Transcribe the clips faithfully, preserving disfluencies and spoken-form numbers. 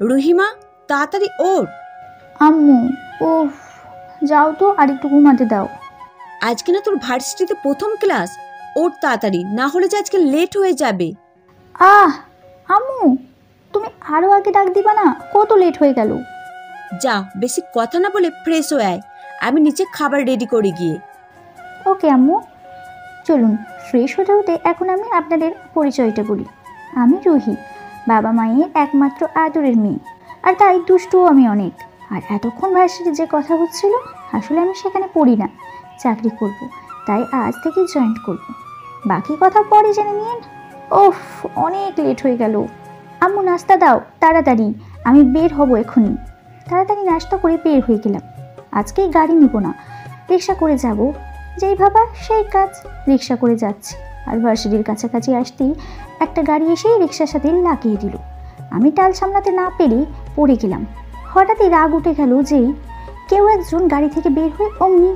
রুহিমা তাড়াতাড়ি ওঠ। আম্মু ও যাও তো, আর একটু ঘুমাতে দাও। আজকে না তোর ভার্সিটিতে প্রথম ক্লাস, ওঠ তাড়াতাড়ি, না হলে যে আজকে লেট হয়ে যাবে। আহ আম্মু, তুমি আরো আগে ডাক দিবা না? কত লেট হয়ে গেল। যা, বেশি কথা না বলে ফ্রেশ হয়ে আয়, আমি নিচে খাবার রেডি করে গিয়ে। ওকে আম্মু, চলুন ফ্রেশ হতে হতে এখন আমি আপনাদের পরিচয়টা বলি। আমি রুহি, বাবা মায়ের একমাত্র আদরের মেয়ে, আর তাই দুষ্টুও আমি অনেক। আর এতক্ষণ ভার্সিটি যে কথা হচ্ছিল, আসলে আমি সেখানে পড়ি না, চাকরি করব, তাই আজ থেকে জয়েন করব। বাকি কথা পরে জেনে নিন। ওফ, অনেক লেট হয়ে গেল। আম্মু নাস্তা দাও তাড়াতাড়ি, আমি বের হব এখনই। তাড়াতাড়ি নাস্তা করে বের হয়ে গেলাম। আজকেই গাড়ি নিব না, রিক্সা করে যাব। যেই ভাবা সেই কাজ, রিক্সা করে যাচ্ছি। আর ভার্সিটির কাছাকাছি আসতেই একটা গাড়ি এসে রিক্সার সাথে লাগিয়ে দিল। আমি টাল সামলাতে না পেরে পড়ে গেলাম। হঠাৎই রাগ উঠে গেল যেই কেউ একজন গাড়ি থেকে বের হয়ে অমনি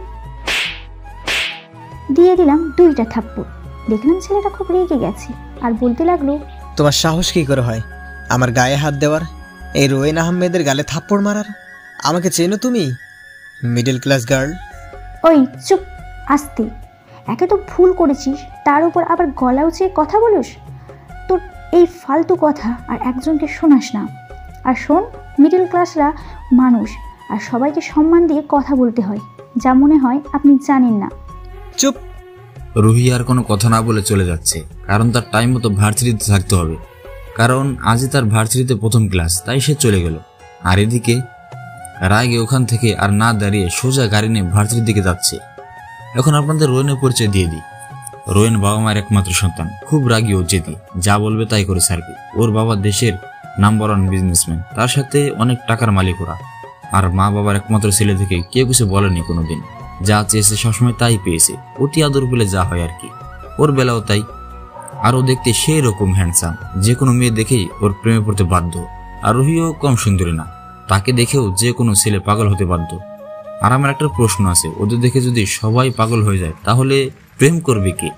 দিয়ে দিলাম দুইটা থাপ্পড়। দেখলাম ছেলেটা খুব রেগে গেছে আর বলতে লাগলো, তোমার সাহস কি করে হয় আমার গায়ে হাত দেওয়ার, এই রোয়েন আহমেদের গালে থাপ্পড় মারার? আমাকে চেনো তুমি, মিডল ক্লাস গার্ল? ওই চুপ, আস্তে। একে তো ভুল করেছিস, তার উপর আবার গলা উঁচিয়ে কথা বলিস। তোর এই ফালতু কথা আর একজনকে শোনাস না। আর শোন, মিডল ক্লাসরা মানুষ, আর সবাইকে সম্মান দিয়ে কথা বলতে হয়, যা মনে হয় আপনি জানেন না। চুপ। রুহি আর কোনো কথা না বলে চলে যাচ্ছে, কারণ তার টাইম মতো ভার্সিটিতে থাকতে হবে, কারণ আজই তার ভার্সিটিতে প্রথম ক্লাস, তাই সে চলে গেল। আর এদিকে রাগে ওখান থেকে আর না দাঁড়িয়ে সোজা গাড়ি নিয়ে ভার্সিটির দিকে যাচ্ছে। এখন আপনাদের রোয়েনের পরিচয় দিয়ে দিই। রোয়েন বাবা মায়ের একমাত্র সন্তান, খুব রাগী ও জেদি, যা বলবে তাই করে ছাড়বে। ওর বাবা দেশের নাম্বার ওয়ান বিজনেসম্যান, তার সাথে অনেক টাকার মালিক ওরা। আর মা বাবার একমাত্র ছেলে থেকে কেউ কিছু বলেনি কোনোদিন, যা চেয়েছে সবসময় তাই পেয়েছে। অতি আদর পেলে যা হয় আর কি, ওর বেলাও তাই। আর ও দেখতে সেই রকম হ্যান্ডসাম, যে কোনো মেয়ে দেখেই ওর প্রেমে পড়তে বাধ্য। আর রুহিও কম সুন্দরী না, তাকে দেখেও যে কোনো ছেলে পাগল হতে বাধ্য। আর আমার একটা প্রশ্ন আছে, ওদের দেখে যদি সবাই পাগল হয়ে যায় তাহলে প্রেম করবে কে?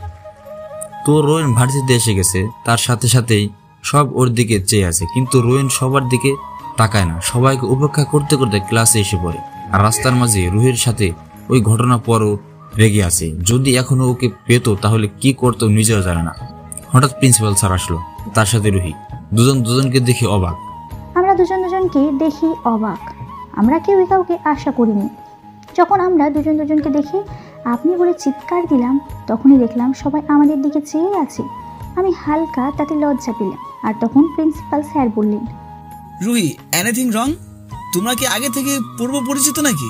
তো রোয়েন ভার্সিটিতে এসে গেছে, তার সাথে সাথেই সব ওর দিকে চেয়ে আছে, কিন্তু রোয়েন সবার দিকে তাকায় না, সবাইকে উপেক্ষা করতে করতে ক্লাসে এসে পড়ে। আর রাস্তার মাঝে রুহির সাথে ওই ঘটনা পরও রেগে আছে, যদি এখনো ওকে পেতো তাহলে কি করতো নিজেও জানে না। হঠাৎ প্রিন্সিপাল স্যার আসলো, তার সাথে রুহি, দুজন দুজনকে দেখে অবাক। আমরা দুজন দুজনকে দেখি অবাক, আমরা কেউ কাউকে আশা করিনি। যখন আমরা দুজন দুজনকে দেখি আপনি বলে চিৎকার দিলাম, তখনই দেখলাম সবাই আমাদের দিকে চেয়ে আছে। আমি হালকা তাতে লজ্জা পেলাম। আর তখন প্রিন্সিপাল স্যার বললেন, রুহি, এনিথিং রং? তোমরা কি আগে থেকে পূর্ব পরিচিত নাকি?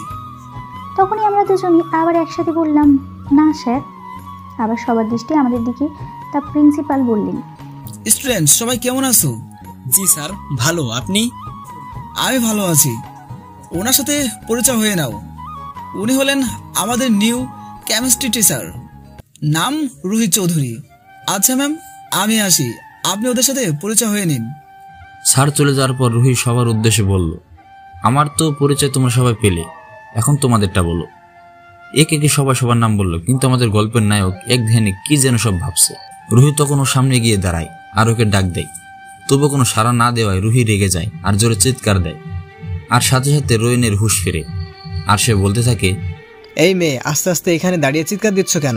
তখনই আমরা দুজনই আবার একসাথে বললাম, না স্যার। আবার সবার দৃষ্টি আমাদের দিকে, তা প্রিন্সিপাল বললেন, স্টুডেন্ট সবাই কেমন আছো? জি স্যার, ভালো। আপনি? আমি ভালো আছি। ওনার সাথে পরিচয় হয়ে নাও। উনি হলেন আমাদের নিউ কেমিস্ট্রি টিচার, নাম রুহি চৌধুরী। আচ্ছা ম্যাম, আমি আসি, আপনি ওদের সাথে পরিচয় হয়ে নিন। স্যার চলে যাওয়ার পর রুহি সবার উদ্দেশ্যে বলল, আমার তো পরিচয় তোমরা সবাই পেলে, এখন তোমাদেরটা বলো। এক একে সবাই সবার নাম বললো, কিন্তু আমাদের গল্পের নায়ক এক ধ্যানে কি যেন সব ভাবছে। রুহি তখন ওর সামনে গিয়ে দাঁড়ায় আর ওকে ডাক দেয়, তবু কোনো সাড়া না দেওয়ায় রুহি রেগে যায় আর জোরে চিৎকার দেয়। আর সাথে সাথে রোয়েনের হুঁশ ফেরে, আর সে বলতে থাকে, এই মেয়ে, আস্তে আস্তে এখানে দাঁড়িয়ে চিৎকার দিচ্ছ কেন?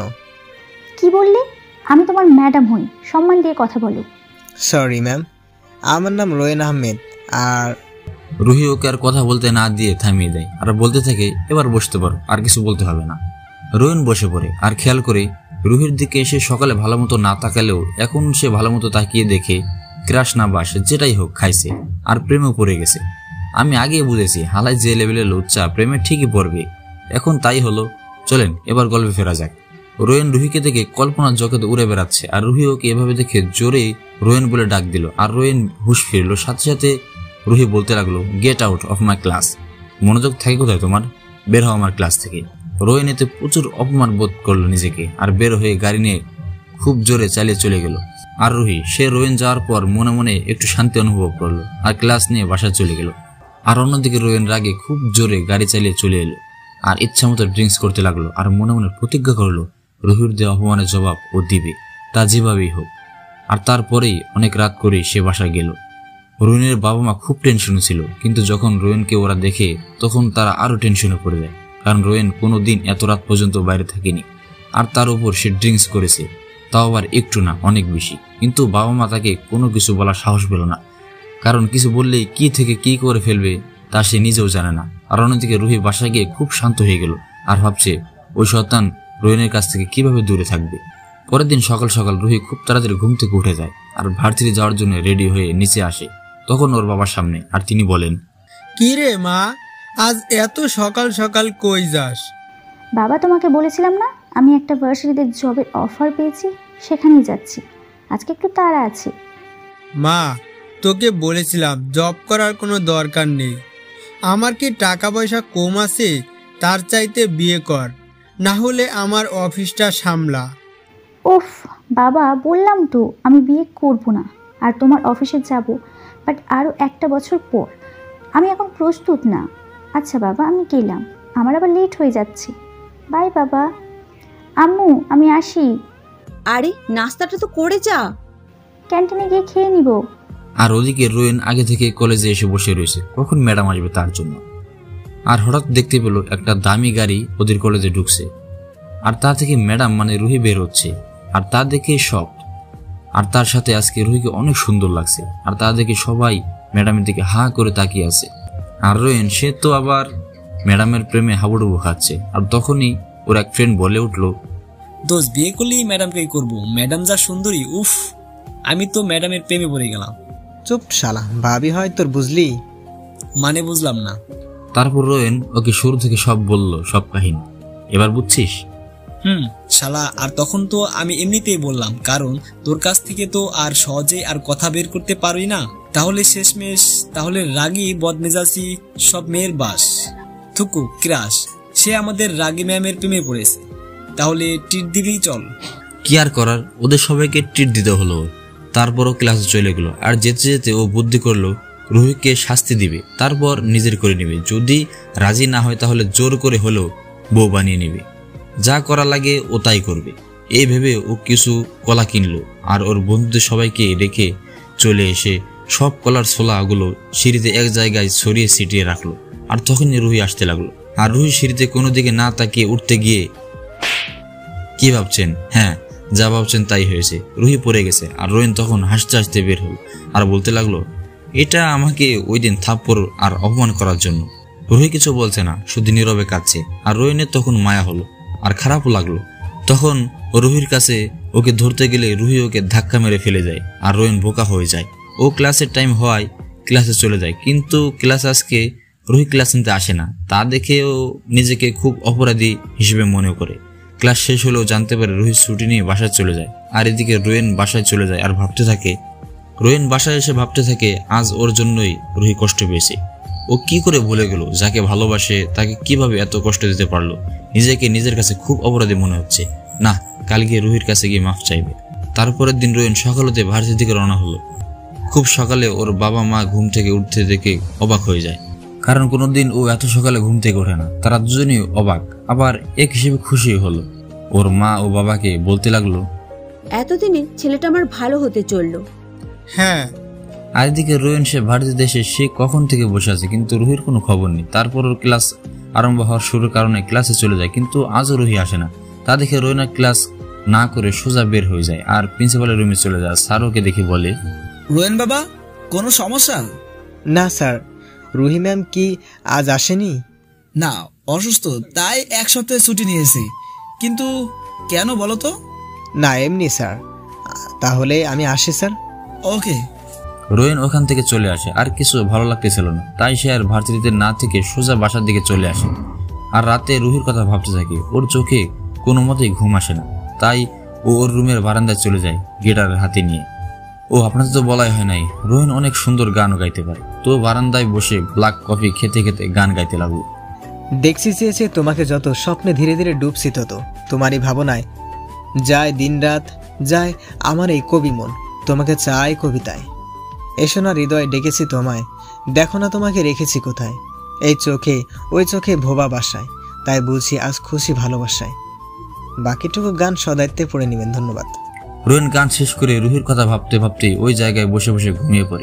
কি বললে? আমি তোমার ম্যাডাম হই, সম্মান দিয়ে কথা বলো। সরি ম্যাম, আমার নাম রোয়েন আহমেদ। আর রুহি ওকে আর কথা বলতে না দিয়ে থামিয়ে দেয় আর বলতে থাকে, এবার বসতে পারো, আর কিছু বলতে হবে না। রোয়েন বসে পড়ে আর খেয়াল করে রুহির দিকে এসে সকালে ভালো মতো না তাকালেও এখন সে ভালো মতো তাকিয়ে দেখে ক্রাশ না বাস যেটাই হোক খাইছে আর প্রেমে পড়ে গেছে। আমি আগেই বুঝেছি হালাই যে লেভেলের লুচ্চা প্রেমে ঠিকই পড়বে, এখন তাই হলো। চলেন এবার গল্পে ফেরা যাক। রোয়েন রুহিকে দেখে কল্পনার জগতে উড়ে বেড়াচ্ছে, আর রুহি ওকে এভাবে দেখে জোরে রোয়েন বলে ডাক দিল, আর রোয়েন হুঁশ ফিরল। সাথে সাথে রুহি বলতে লাগলো, get out of my class. মনোযোগ থাকে কোথায় তোমার? বের হও আমার ক্লাস থেকে। রোয়েন এতে প্রচুর অপমান বোধ করলো নিজেকে, আর বের হয়ে গাড়ি নিয়ে খুব জোরে চালিয়ে চলে গেল। আর রুহি সে রোয়েন যাওয়ার পর মনে মনে একটু শান্তি অনুভব করলো আর ক্লাস নিয়ে বাসায় চলে গেল। আর অন্যদিকে রোয়েন রাগে খুব জোরে গাড়ি চালিয়ে চলে এলো আর ইচ্ছা মতো ড্রিঙ্কস করতে লাগলো, আর মনে মনে প্রতিজ্ঞা করলো রুহির দেওয়া অপমানের জবাব ও দিবে, তা যেভাবেই হোক। আর তারপরেই অনেক রাত করেই সে বাসায় গেল। রোয়েনের বাবা মা খুব টেনশনে ছিল, কিন্তু যখন রোয়েনকে ওরা দেখে তখন তারা আরো টেনশনে পড়ে যায়, কারণ রোয়েন কোনোদিন এত রাত পর্যন্ত বাইরে থাকেনি, আর তার উপর সে ড্রিঙ্কস করেছে, তাও আবার একটু না, অনেক বেশি। কিন্তু বাবা মা তাকে কোনো কিছু বলার সাহস পেল না, কারণ কিছু বললেই কি থেকে কি করে ফেলবে তা সে নিজেও জানে না। আর অন্যদিকে রুহি বাসায় গিয়ে খুব শান্ত হয়ে গেল আর ভাবছে ওই শয়তান রোয়েনের কাছ থেকে কিভাবে দূরে থাকবে। পরের দিন সকাল সকাল রুহি খুব তাড়াতাড়ি ঘুম থেকে উঠে যায় আর ভার্সিটি যাওয়ার জন্য রেডি হয়ে নিচে আসে। তখন ওর বাবার সামনে, আর তিনি বলেন, কি রে মা, আজ এত সকাল সকাল কই যাস? বাবা, তোমাকে বলেছিলাম না আমি একটা ভার্সিটিতে জবের অফার পেয়েছি, সেখানেই যাচ্ছি। আজকে একটু তাড়া আছে। মা, তোকে বলেছিলাম জব করার কোনো দরকার নেই। আমার কি টাকা পয়সা কম আছে? তার চাইতে বিয়ে কর, না হলে আমার অফিসটা সামলা। ওফ বাবা, বললাম তো আমি বিয়ে করব না, আর তোমার অফিসে যাব, বাট আরও একটা বছর পর। আমি এখন প্রস্তুত না। আচ্ছা বাবা, আমি গেলাম, আমার আবার লেট হয়ে যাচ্ছে। বাই বাবা। আম্মু, আমি আসি। আরে নাস্তাটা তো করে যা। ক্যান্টিনে গিয়ে খেয়ে নিব। আর ওদিকে রোয়েন আগে থেকে কলেজে এসে বসে রয়েছে, কখন ম্যাডাম আসবে তার জন্য। আর হঠাৎ দেখতে পেল একটা দামি গাড়ি ওদের কলেজে ঢুকছে, আর তা থেকে ম্যাডাম মানে রুহি বের হচ্ছে, আর তা দেখে সব। আর তার সাথে আজকে রুহিকে অনেক সুন্দর লাগছে, আর তা দেখে সবাই ম্যাডামের দিকে হা করে তাকিয়ে আছে। আর রোয়েন সে তো আবার ম্যাডামের প্রেমে হাবুডুবু খাচ্ছে। আর তখনই ওর এক ফ্রেন্ড বলে উঠলো, দোষ, বিয়ে করলেই ম্যাডামকেই করবো, ম্যাডাম যা সুন্দরী, উফ, আমি তো ম্যাডামের প্রেমে পড়ে গেলাম। চুপ শালা, ভাবি হয় তোর, বুঝলি? মানে বুঝলাম না। তারপর রোয়েন ওকে শুরু থেকে সব বলল, সব কাহিনী। এবার বুঝছিস? হুম শালা, আর তখন তো আমি এমনিতেই বললাম, কারণ তোর কাছ থেকে তো আর সহজে আর কথা বের করতে পারবি না। তাহলে শেষমেশ তাহলে রাগী বদমেজাজি সব মেয়ের বাস। থুকু ক্রাশ, সে আমাদের রাগী ম্যামের প্রেমে পড়েছে, তাহলে ট্রিট দিবি চল। কি আর করার, ওদের সবাইকে ট্রিট দিতে হলো। তারপরও ক্লাসে চলে গেল, আর যেতে যেতে ও বুদ্ধি করলো রুহিকে শাস্তি দিবে, তারপর নিজের করে নেবে। যদি রাজি না হয় তাহলে জোর করে হলেও বউ বানিয়ে নেবে, যা করা লাগে ও তাই করবে। এই ভেবে ও কিছু কলা কিনলো, আর ওর বন্ধুদের সবাইকে রেখে চলে এসে সব কলার ছোলাগুলো সিঁড়িতে এক জায়গায় ছড়িয়ে ছিটিয়ে রাখলো। আর তখনই রুহি আসতে লাগলো, আর রুহি সিঁড়িতে কোনো দিকে না তাকিয়ে উঠতে গিয়ে কি ভাবছেন? হ্যাঁ, যা ভাবছেন তাই হয়েছে, রুহি পড়ে গেছে। আর রোয়েন তখন হাসতে হাসতে বের হল আর বলতে লাগলো, এটা আমাকে ওই দিন থাপ্পড় আর অপমান করার জন্য। রুহি কিছু বলছে না, শুধু নীরবে কাঁদছে। আর রোয়েনের তখন মায়া হলো আর খারাপও লাগলো। তখন রুহির কাছে ওকে ধরতে গেলে রুহি ওকে ধাক্কা মেরে ফেলে যায়, আর রোয়েন বোকা হয়ে যায়। ও ক্লাসের টাইম হওয়ায় ক্লাসে চলে যায়, কিন্তু ক্লাস আজকে রুহি ক্লাস নিতে আসে না। তা দেখে ও নিজেকে খুব অপরাধী হিসেবে মনে করে। ক্লাস শেষ হলেও জানতে পারে রুহি ছুটি নিয়ে বাসায় চলে যায়। আর এদিকে রোয়েন বাসায় চলে যায় আর ভাবতে থাকে রোয়েন বাসায় এসে ভাবতে থাকে আজ ওর জন্যই রুহি কষ্ট পেয়েছে। ও কি করে ভুলে গেল যাকে ভালোবাসে তাকে কিভাবে এত কষ্ট দিতে পারলো। নিজেকে নিজের কাছে খুব অপরাধী মনে হচ্ছে। না, কালকে রুহির কাছে গিয়ে মাফ চাইবে। তারপরের দিন রোয়েন সকালতে ভার্সিটি থেকে রওনা হলো। খুব সকালে ওর বাবা মা ঘুম থেকে উঠতে দেখে অবাক হয়ে যায়, কারণ কোনোদিন ও এত সকালে ঘুম থেকে ওঠে না। তারা দুজনেই অবাক, আবার এক হিসেবে খুশি হলো। ওর মা ও বাবাকে বলতে লাগলো, এতদিনে ছেলেটা আমার ভালো হতে চললো। হ্যাঁ। আর এদিকে রোয়েন সে ভার্সিটিতে এসে সে কখন থেকে বসে আছে, কিন্তু রুহির কোনো খবর নেই। তারপর ওর ক্লাস আরম্ভ হওয়ার শুরুর কারণে ক্লাসে চলে যায়, কিন্তু আজও রুহি আসে না। তা দেখে রোয়েন ক্লাস না করে সোজা বের হয়ে যায় আর প্রিন্সিপালের রুমে চলে যায়। স্যার ওকে দেখে বলে, রোয়েন বাবা, কোনো সমস্যা? না স্যার, রুহি ম্যাম কি আজ আসেনি? না, অসুস্থ, তাই এক সপ্তাহে ছুটি নিয়েছি। কিন্তু কেন বলো তো? না এমনি স্যার। তাহলে আমি আসি স্যার। ওকে। রোয়েন ওখান থেকে চলে আসে, আর কিছু ভালো লাগতেছিল না, তাই সে আর ভার্সিটিতে না থেকে সোজা বাসার দিকে চলে আসে। আর রাতে রুহির কথা ভাবতে থাকে। ওর চোখে কোনো মতেই ঘুম আসে না, তাই ও ওর রুমের বারান্দায় চলে যায় গিটার হাতে নিয়ে। ও আপনাদের তো বলাই হয় নাই, রোয়েন অনেক সুন্দর গানও গাইতে পারে। তো বারান্দায় বসে ব্ল্যাক কফি খেতে খেতে গান গাইতে লাগলো। দেখছি চেয়েছে তোমাকে যত, স্বপ্নে ধীরে ধীরে ডুবছি তত, তোমারই ভাবনায় যায় দিন রাত, যায় আমার এই কবি মন, তোমাকে চাই কবিতায়। এসো না হৃদয় ডেকেছি তোমায়, দেখো না তোমাকে রেখেছি কোথায়, এই চোখে ওই চোখে ভোবা বাসায়, তাই বলছি আজ খুশি ভালোবাসায়। বাকিটুকু গান সদায়িত্বে পড়ে নেবেন। ধন্যবাদ। রোয়েন গান শেষ করে রুহির কথা ভাবতে ভাবতে ওই জায়গায় বসে বসে ঘুমিয়ে পড়ে।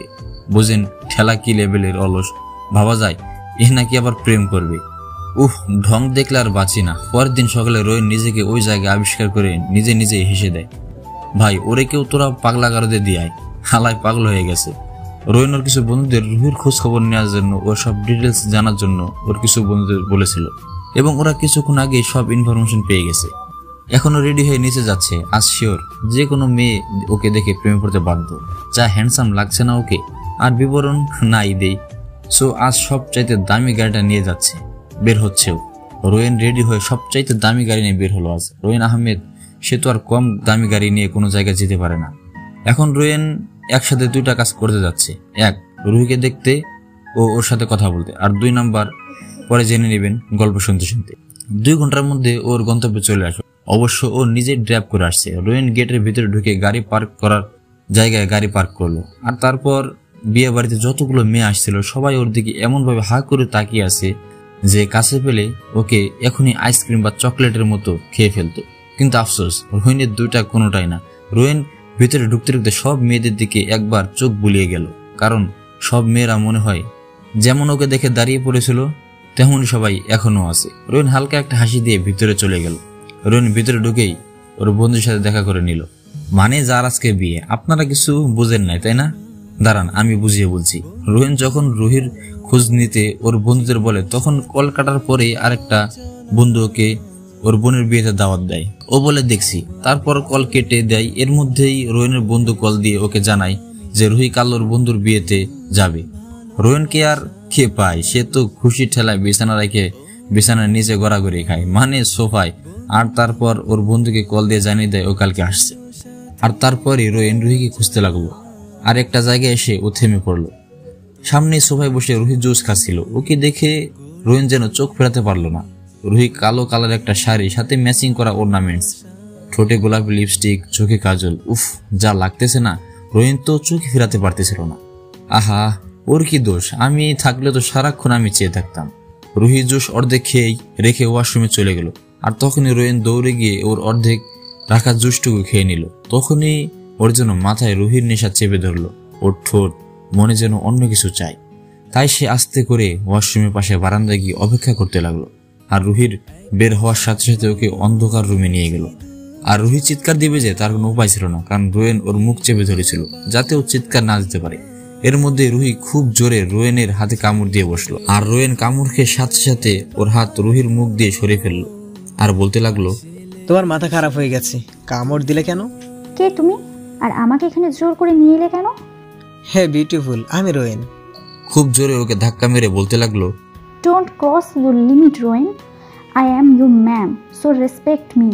বুঝেন ঠেলা কি লেভেলের অলস, ভাবা যায় এ নাকি আবার প্রেম করবে। উহ, ঢং দেখলে আর বাঁচি না। পরের দিন সকালে রোয়েন নিজেকে ওই জায়গায় আবিষ্কার করে নিজে নিজে হেসে দেয়। ভাই ওরে কেউ তোরা পাগলা গারদে দিয়ায়, হালায় পাগল হয়ে গেছে। রোয়েন ওর কিছু বন্ধুদের রুহির খোঁজ খবর নেওয়ার জন্য, ওর সব ডিটেলস জানার জন্য ওর কিছু বন্ধুদের বলেছিল এবং ওরা কিছুক্ষণ আগে সব ইনফরমেশন পেয়ে গেছে। এখনো রেডি হয়ে নিচে যাচ্ছে। আজ শিওর যে কোনো মেয়ে ওকে দেখে প্রেমে পড়তে বাধ্য। যা হ্যান্ডসাম লাগছে না ওকে, আর বিবরণ নাই দেই। সো আজ সব চাইতে দামি গাড়িটা নিয়ে যাচ্ছে, বের হচ্ছেও। রোয়েন রেডি হয়ে সবচাইতে দামি গাড়ি নিয়ে বের হলো আজ। রোয়েন আহমেদ সে তো আর কম দামি গাড়ি নিয়ে কোনো জায়গায় যেতে পারে না। এখন রোয়েন একসাথে দুইটা কাজ করতে যাচ্ছে। এক, রুহিকে দেখতে ও ওর সাথে কথা বলতে, আর দুই নাম্বার পরে জেনে নেবেন গল্প শুনতে শুনতে। দুই ঘন্টার মধ্যে ওর গন্তব্যে চলে আসবে। অবশ্য ও নিজে ড্রাইভ করে আসছে। রোয়েন গেটের ভিতরে ঢুকে গাড়ি পার্ক করার জায়গায় গাড়ি পার্ক করলো, আর তারপর বিয়ে বাড়িতে যতগুলো মেয়ে আসছিল সবাই ওর দিকে এমনভাবে হা করে তাকিয়ে আছে যে কাছে পেলে ওকে এখনই আইসক্রিম বা চকলেটের মতো খেয়ে ফেলতো। কিন্তু আফসোস, রোহিনের দুইটা কোনোটাই না। রোহিন ভিতরে ঢুকতে ঢুকতে সব মেয়েদের দিকে একবার চোখ বুলিয়ে গেল, কারণ সব মেয়েরা মনে হয় যেমন ওকে দেখে দাঁড়িয়ে পড়েছিল তেমনই সবাই এখনো আছে। রোহিন হালকা একটা হাসি দিয়ে ভিতরে চলে গেল। রোহিন ভিতরে ঢুকেই ওর বন্ধুর সাথে দেখা করে নিল। মানে যার আজকে বিয়ে, আপনারা কিছু বুঝেন নাই তাই না? দাঁড়ান আমি বুঝিয়ে বলছি। রোহিন যখন রুহির খোঁজ নিতে ওর বন্ধুদের বলে, তখন কল কাটার পরে আরেকটা বন্ধু ওকে ওর বোনের বিয়েতে দাওয়াত দেয়। ও বলে দেখছি, তারপর কল কেটে দেয়। এর মধ্যেই রোহিনের বন্ধু কল দিয়ে ওকে জানায় যে রুহি কাল ওর বন্ধুর বিয়েতে যাবে। রোহিনকে আর কে পায়, সে তো খুশি ঠেলায় বিছানা রেখে বিছানার নিচে গড়াগড়ি খায়, মানে সোফায়। আর তারপর ওর বন্ধুকে কল দিয়ে জানিয়ে দেয় ও কালকে আসছে। আর তারপরে রোহিন রুহিকে খুঁজতে লাগলো। আর একটা জায়গায় এসে ও থেমে পড়লো। সামনে সোফায় বসে রুহি জুস খাচ্ছিল। ওকে দেখে রোহিন যেন চোখ ফেরাতে পারলো না। রুহি কালো কালার একটা শাড়ি, সাথে ম্যাচিং করা অর্নামেন্টস, ঠোঁটে গোলাপি লিপস্টিক, চোখে কাজল। উফ, যা লাগতেছে না! রোহিন তো চোখে ফেরাতে পারতেছিল না। আহা, ওর কি দোষ? আমি থাকলে তো সারাক্ষণ আমি চেয়ে থাকতাম। রুহি জুস অর্ধেক খেয়েই রেখে ওয়াশরুমে চলে গেল। আর তখনই রোহিন দৌড়ে গিয়ে ওর অর্ধেক রাখা জুসটুকু খেয়ে নিল। তখনই ওর যেন মাথায় রুহির নেশা চেপে ধরলো। ওর ঠোঁট মনে যেন অন্য কিছু চায়। তাই সে আস্তে করে ওয়াশরুমের পাশে বারান্দায় গিয়ে অপেক্ষা করতে লাগলো। আর রুহির বের হওয়ার সাথে সাথে ওকে অন্ধকার রুমে নিয়ে গেল। আর রুহি চিৎকার দিবে যে তার কোনো উপায় ছিল না, কারণ রোয়েন ওর মুখ চেপে ধরেছিল যাতে ও চিৎকার না দিতে পারে। এর মধ্যে রুহি খুব জোরে রোয়েনের হাতে কামড় দিয়ে বসলো। আর রোয়েন কামড় খেয়ে সাথে সাথে ওর হাত রুহির মুখ দিয়ে সরিয়ে ফেললো আর বলতে লাগলো, তোমার মাথা খারাপ হয়ে গেছে, কামড় দিলে কেন? কে তুমি? আর আমাকে এখানে জোর করে নিয়ে এলে কেন? হ্যাঁ বিউটিফুল, আমি রোয়েন। খুব জোরে ওকে ধাক্কা মেরে বলতে লাগলো, don't cross your limit Rowen, I am your ma'am, so respect me.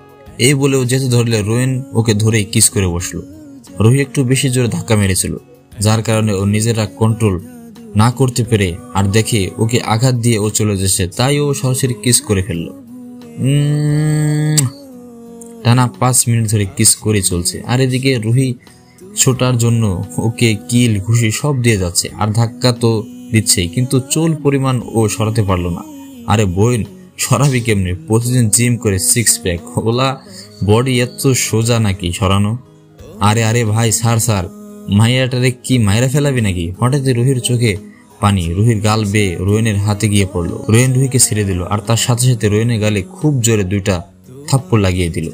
এই বলে ও যেতে ধরলে রোয়েন ওকে ধরেই কিস করে বসলো। রুহি একটু বেশি জোরে ধাক্কা মেরেছিল, যার কারণে ও নিজেরা কন্ট্রোল না করতে পেরে আর দেখে ওকে আঘাত দিয়ে ও চলে যাচ্ছে, তাই ও সরাসরি কিস করে ফেললো। টানা পাঁচ মিনিট ধরে কিস করে চলছে। আর এদিকে রুহি ছোটার জন্য ওকে কিল ঘুষি সব দিয়ে যাচ্ছে, আর ধাক্কা তো দিচ্ছেই, কিন্তু চুল পরিমাণ ও সরাতে পারলো না। আরে বোন, সরাবি কেমনে? প্রতিদিন জিম করে সিক্স প্যাক, ওলা বডি এত সোজা নাকি সরানো? আরে আরে ভাই স্যার স্যার মাইয়াটারে কি মাইরা ফেলাবি নাকি? হঠাৎ রুহির চোখে পানি, রুহির গাল বেয়ে রোয়েনের হাতে গিয়ে পড়লো। রোয়েন রুহিকে ছেড়ে দিল, আর তার সাথে সাথে রোয়েনের গালে খুব জোরে দুইটা থাপ্পড় লাগিয়ে দিল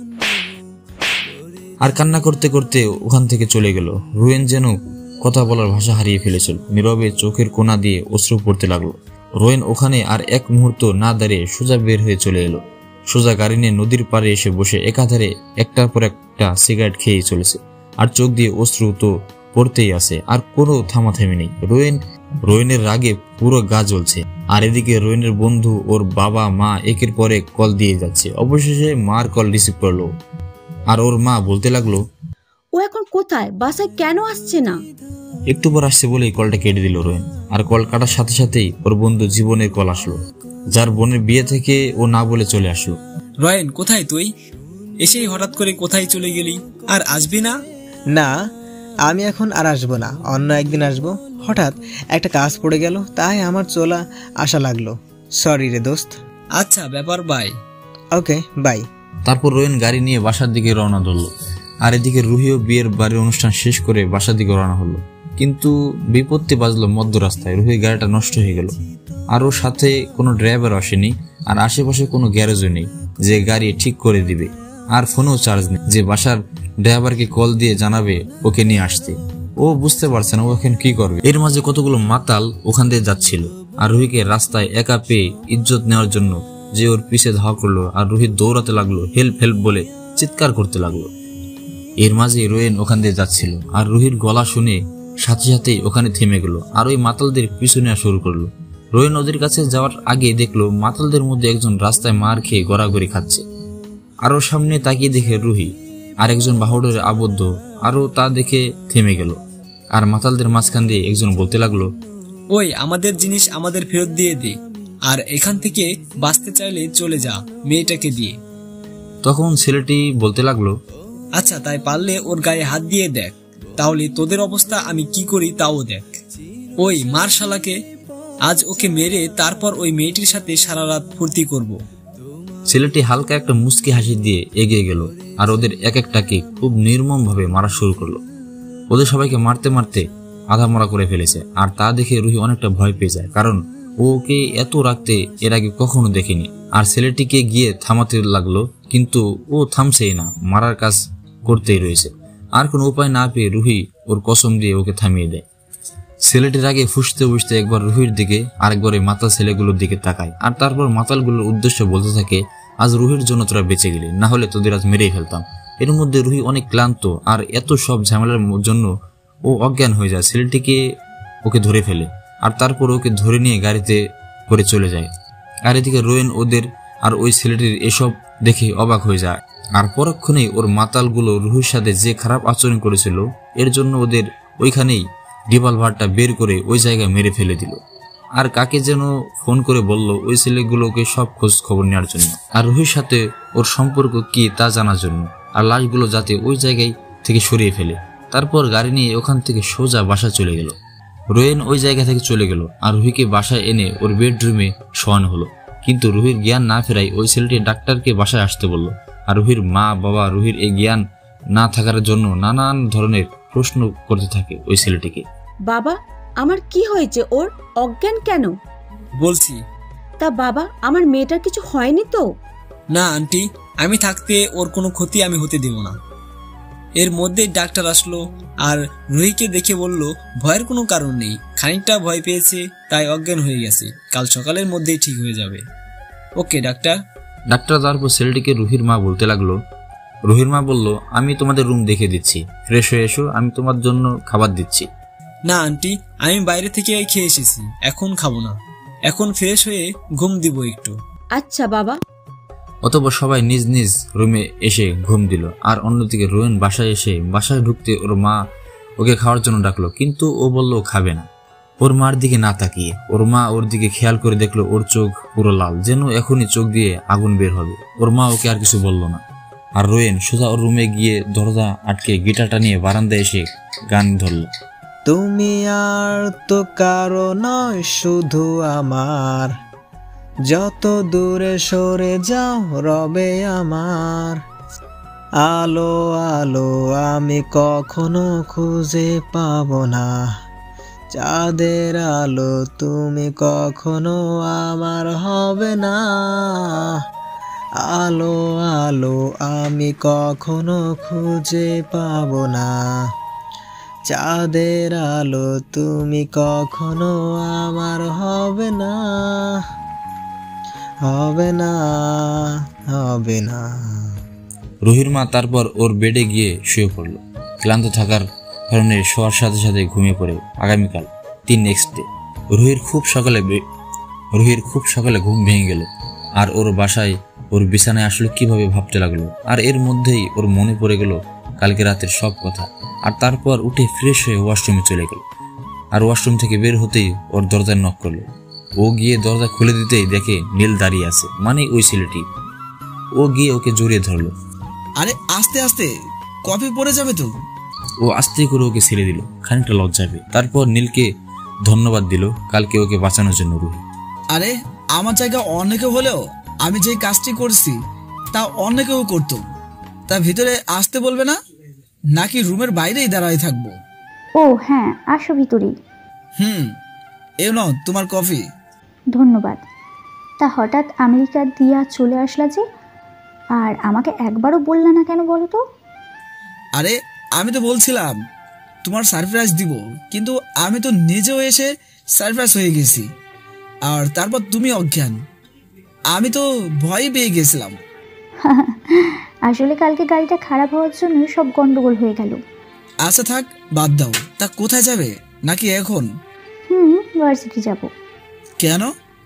আর কান্না করতে করতে ওখান থেকে চলে গেল। রোয়েন যেন কথা বলার ভাষা হারিয়ে ফেলেছিল। নীরবে চোখের কোনা দিয়ে অশ্রু পড়তে লাগলো। রোয়েন ওখানে আর এক মুহূর্ত না দাঁড়িয়ে সোজা বের হয়ে চলে এলো। সোজা গাড়ি নিয়ে নদীর পাড়ে এসে বসে একাধারে একটার পর একটা সিগারেট খেয়ে চলেছে, আর চোখ দিয়ে অশ্রু তো পড়তেই আছে, আর কোনো থামাথামি নেই। রোয়েন রোয়েনের রাগে পুরো গা জ্বলছে। আর এদিকে রোয়েনের বন্ধু, ওর বাবা মা একের পর এক কল দিয়ে যাচ্ছে। অবশেষে মার কল রিসিভ করলো, আর ওর মা বলতে লাগলো, ও এখন কোথায়? বাসায় কেন আসছে না? একটু পর আসছে বলেই কলটা কেটে দিল রোয়েন। আর কল কাটার সাথে সাথেই ওর বন্ধু জীবনের কল আসলো, যার বোনের বিয়ে থেকে ও না বলে চলে আসলো। রয়েন, কোথায় তুই? এসেই হঠাৎ করে কোথায় চলে গেলি? আর আসবি না? না, আমি এখন আর আসবো না, অন্য একদিন আসবো। হঠাৎ একটা কাজ পড়ে গেল, তাই আমার চলা আসা লাগলো। সরি রে দোস্ত। আচ্ছা, ব্যাপার, বাই। Okay bye. তারপর রোয়েন গাড়ি নিয়ে বাসার দিকে রওনা ধরলো। আর এদিকে রুহিও বিয়ের বাড়ির অনুষ্ঠান শেষ করে বাসার দিকে রওনা হলো। কিন্তু বিপত্তি বাজলো মধ্য রাস্তায়। রুহির গাড়িটা নষ্ট হয়ে গেল, আর ওর সাথে কোনো ড্রাইভার আসেনি, আর আশেপাশে কোনো গ্যারেজও নেই যে গাড়ি ঠিক করে দিবে, আর ফোনেও চার্জ নেই যে বাসার ড্রাইভারকে কল দিয়ে জানাবে ওকে নিয়ে আসতে। ও বুঝতে পারছে না ও এখন কি করবে। এর মাঝে কতগুলো মাতাল ওখান দিয়ে যাচ্ছিল, আর রুহিকে রাস্তায় একা পেয়ে ইজ্জত নেওয়ার জন্য যে ওর পিছে ধাওয়া করলো, আর রুহি দৌড়াতে লাগলো, হেল্প হেল্প বলে চিৎকার করতে লাগলো। এর মাঝে রোয়েন ওখান দিয়ে যাচ্ছিল, আর রুহির গলা শুনে সাথে সাথেই ওখানে থেমে গেল, আর ওই মাতালদের পিছু নেওয়া শুরু করলো। রোয়েন ওদের কাছে যাওয়ার আগে দেখলো মাতালদের মধ্যে একজন রাস্তায় মার খেয়ে গড়াগড়ি খাচ্ছে। আরো সামনে তাকিয়ে দেখে রুহি আর একজন বাহুডোরে আবদ্ধ, আরো তা দেখে থেমে গেল। আর মাতালদের মাঝখান দিয়ে একজন বলতে লাগলো, ওই আমাদের জিনিস আমাদের ফেরত দিয়ে দে, আর এখান থেকে বাঁচতে চাইলে চলে যা মেয়েটাকে দিয়ে। তখন ছেলেটি বলতে লাগলো, আচ্ছা তাই পারলে ওর গায়ে হাত দিয়ে দেখ, তাহলে তোদের অবস্থা আমি কি করি তাও দেখ। ওই মার শালাকে, আজ ওকে মেরে তারপর ওই মেয়েটির সাথে সারা রাত ফুর্তি করব। ছেলেটি হালকা একটা মুচকি হাসি দিয়ে এগিয়ে গেল, আর ওদের এক একটাকে খুব নির্মম ভাবে মারা শুরু করলো। ওদের সবাইকে মারতে মারতে আধা মরা করে ফেলেছে, আর তা দেখে রুহি অনেকটা ভয় পেয়ে যায়, কারণ ওকে এত রাখতে এর আগে কখনো দেখেনি। আর ছেলেটিকে গিয়ে থামাতে লাগলো, কিন্তু ও থামছেই না, মারার কাজ করতেই রয়েছে। আর কোনো উপায় না পেয়ে রুহি ওর কসম দিয়ে ওকে থামিয়ে দেয়। ছেলেটির আগে ফুসতে ফুসতে একবার রুহির দিকে, আরেকবার ওই মাতাল ছেলেগুলোর দিকে তাকায়, আর তারপর মাতালগুলোর উদ্দেশ্য বলতে থাকে, আজ রুহির জন্য তোরা বেঁচে গেলি, না হলে তোদের আজ মেরেই ফেলতাম। এর মধ্যে রুহি অনেক ক্লান্ত, আর এত সব ঝামেলার জন্য ও অজ্ঞান হয়ে যায়। ছেলেটিকে ওকে ধরে ফেলে, আর তারপর ওকে ধরে নিয়ে গাড়িতে করে চলে যায়। আর এদিকে রোয়েন ওদের আর ওই ছেলেটির এসব দেখে অবাক হয়ে যায়, আর পরক্ষণেই ওর মাতালগুলো রুহির সাথে যে খারাপ আচরণ করেছিল এর জন্য ওদের ওইখানেই রিভলভারটা বের করে ওই জায়গায় মেরে ফেলে দিল। আর কাকে যেন ফোন করে বলল ওই ছেলেগুলোকে সব খোঁজ খবর নেওয়ার জন্য, আর রুহির সাথে ওর সম্পর্ক কি তা জানার জন্য, আর লাশগুলো যাতে ওই জায়গায় থেকে সরিয়ে ফেলে। তারপর গাড়ি নিয়ে ওখান থেকে সোজা বাসা চলে গেল। রোয়েন ওই জায়গা থেকে চলে গেল, আর রুহিকে বাসায় এনে ওর বেডরুমে শোয়ানো হলো। কিন্তু রুহির জ্ঞান না ফেরায় ওই ছেলেটি ডাক্তারকে বাসায় আসতে বলল। আর রুহির মা বাবা রুহির এই জ্ঞান না থাকার জন্য নানান ধরনের প্রশ্ন করতে থাকে ওই ছেলেটিকে। বাবা, আমার কি হয়েছে? ওর অজ্ঞান কেন? বলছি। তা বাবা, আমার মেয়েটার কিছু হয়নি তো? না আন্টি, আমি থাকতে ওর কোনো ক্ষতি আমি হতে দেব না। এর মধ্যেই ডাক্তার আসলো, আর রুহিকে দেখে বলল ভয়ের কোনো কারণ নেই, খানিকটা ভয় পেয়েছে তাই অজ্ঞান হয়ে গেছে, কাল সকালের মধ্যেই ঠিক হয়ে যাবে। ওকে ডাক্তার। ডাক্তার তারপর ছেলেটিকে রুহির মা বলতে লাগলো। রুহির মা বলল, আমি তোমাদের রুম দেখে দিচ্ছি, ফ্রেশ হয়ে এসো, আমি তোমার জন্য খাবার দিচ্ছি। না আন্টি, আমি বাইরে থেকে খেয়ে এসেছি, এখন খাবো না, এখন ফ্রেশ হয়ে ঘুম দিব একটু। আচ্ছা বাবা। অতঃপর সবাই নিজ নিজ রুমে এসে ঘুম দিল। আর অন্যদিকে রোয়েন বাসায় এসে বাসায় ঢুকতে ওর মা ওকে খাওয়ার জন্য ডাকলো, কিন্তু ও বলল খাবে না। ওর মার দিকে না তাকিয়ে ওর মা ওর দিকে খেয়াল করে দেখলো ওর চোখ পুরো লাল, যেন এখনই চোখ দিয়ে আগুন বের হবে। ওর মা ওকে আর কিছু বলল না। আর রোয়েন সোজা ওর রুমে গিয়ে দরজা আটকে গিটারটা নিয়ে বারান্দায় এসে গান ধরল। তুমি আর তো কারো নয়, শুধু আমার, যত দূরে সরে যাও রবে আমার। আলো আলো আমি কখনো খুঁজে পাবো না, চাঁদের আলো তুমি কখনো আমার হবে না। আলো আলো আমি কখনো খুঁজে পাবো না, চাঁদের আলো তুমি কখনো আমার হবে না, হবে না, হবে না। রুহির মা তারপর ওর বেডে গিয়ে শুয়ে পড়লো। ক্লান্ত থাকার কারণে শোয়ার সাথে সাথে ঘুমিয়ে পড়ে আগামীকাল তিন নেক্সট ডে। রুহির খুব সকালে রুহির খুব সকালে ঘুম ভেঙে গেল, আর ওর বাসায় ওর বিছানায় আসলে কিভাবে ভাবতে লাগলো। আর এর মধ্যেই ওর মনে পড়ে গেল কালকে রাতের সব কথা। আর তারপর উঠে ফ্রেশ হয়ে ওয়াশরুমে চলে গেল। আর ওয়াশরুম থেকে বের হতেই ওর দরজায় নক করলো। ও গিয়ে দরজা খুলে দিতেই দেখে নীল দাঁড়িয়ে আছে, মানে ওই ছেলেটি। ও গিয়ে ওকে জড়িয়ে ধরলো। আরে আস্তে আস্তে, কফি পড়ে যাবে তো। ও আস্তে করে ওকে ছেড়ে দিল, খানিকটা লজ্জা পেয়ে। তারপর নীলকে ধন্যবাদ দিল কালকে ওকে বাঁচানোর জন্য। রুহি, আরে আমার জায়গা অনেকে হলেও আমি যে কাজটি করছি তা অনেকেও করতো, তা ভিতরে আসতে বলবে না নাকি রুমের বাইরেই দাঁড়ায় থাকবো? ও হ্যাঁ, আসো ভিতরেই। হুম, এও নাও তোমার কফি। ধন্যবাদ। তা হঠাৎ আমেরিকা দিয়া চলে আসলা যে, আর আমাকে একবারও বললা না কেন বলো তো? আরে আমি তো বলছিলাম তোমার সারপ্রাইজ দিব, কিন্তু আমি তো নিজেও এসে সারপ্রাইজ হয়ে গেছি, আর তারপর তুমি অজ্ঞান। আমি তো ভয় পেয়ে গেছিলাম। আসলে কালকে গাড়িটা খারাপ হওয়ার জন্য সব গন্ডগোল হয়ে গেল। আচ্ছা থাক, বাদ দাও। তা কোথায় যাবে নাকি এখন? হুম, ভার্সিটি যাব। কেন?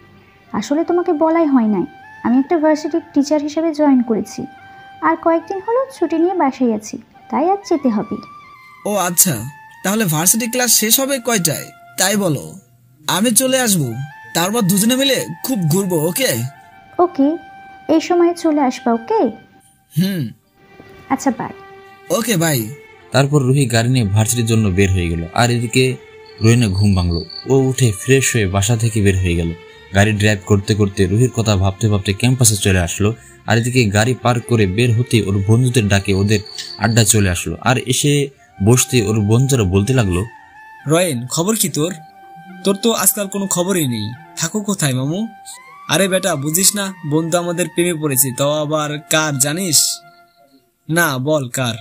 আসলে তোমাকে বলাই হয় নাই, আমি একটা ভার্সিটির টিচার হিসেবে জয়েন করেছি, আর কয়েকদিন হলো ছুটি নিয়ে বাসায় আছি, তাই আজ যেতে হবে। ও আচ্ছা, তাহলে ভার্সিটি ক্লাস শেষ হবে কয়টায় তাই বলো, আমি চলে আসবো, তারপর দুজনে মিলে খুব ঘুরবো। ওকে ওকে, এই সময় চলে আসবা। ওকে হুম আচ্ছা, বাই। Okay bye. তারপর রুহি গাড়ি নিয়ে ভার্সিটির জন্য বের হয়ে গেল, আর এদিকে রোহিনের ঘুম ভাঙলো। ও উঠে ফ্রেশ হয়ে বাসা থেকে বের হয়ে গেল। গাড়ি ড্রাইভ করতে করতে রুহির কথা ভাবতে ভাবতে ক্যাম্পাসে চলে আসলো। আর এদিকে গাড়ি পার্ক করে বের হতে ওর বন্ধুদের ডাকে ওদের আড্ডা চলে আসলো। আর এসে বসতে ওর বন্ধুরা বলতে লাগলো, রয়েন, খবর কি তোর? তোর তো আজকাল কোনো খবরই নেই। থাকো কোথায় মামু? আরে বেটা, বুঝিস না বন্ধু আমাদের প্রেমে পড়েছে, তাও আবার কার জানিস না? বল কার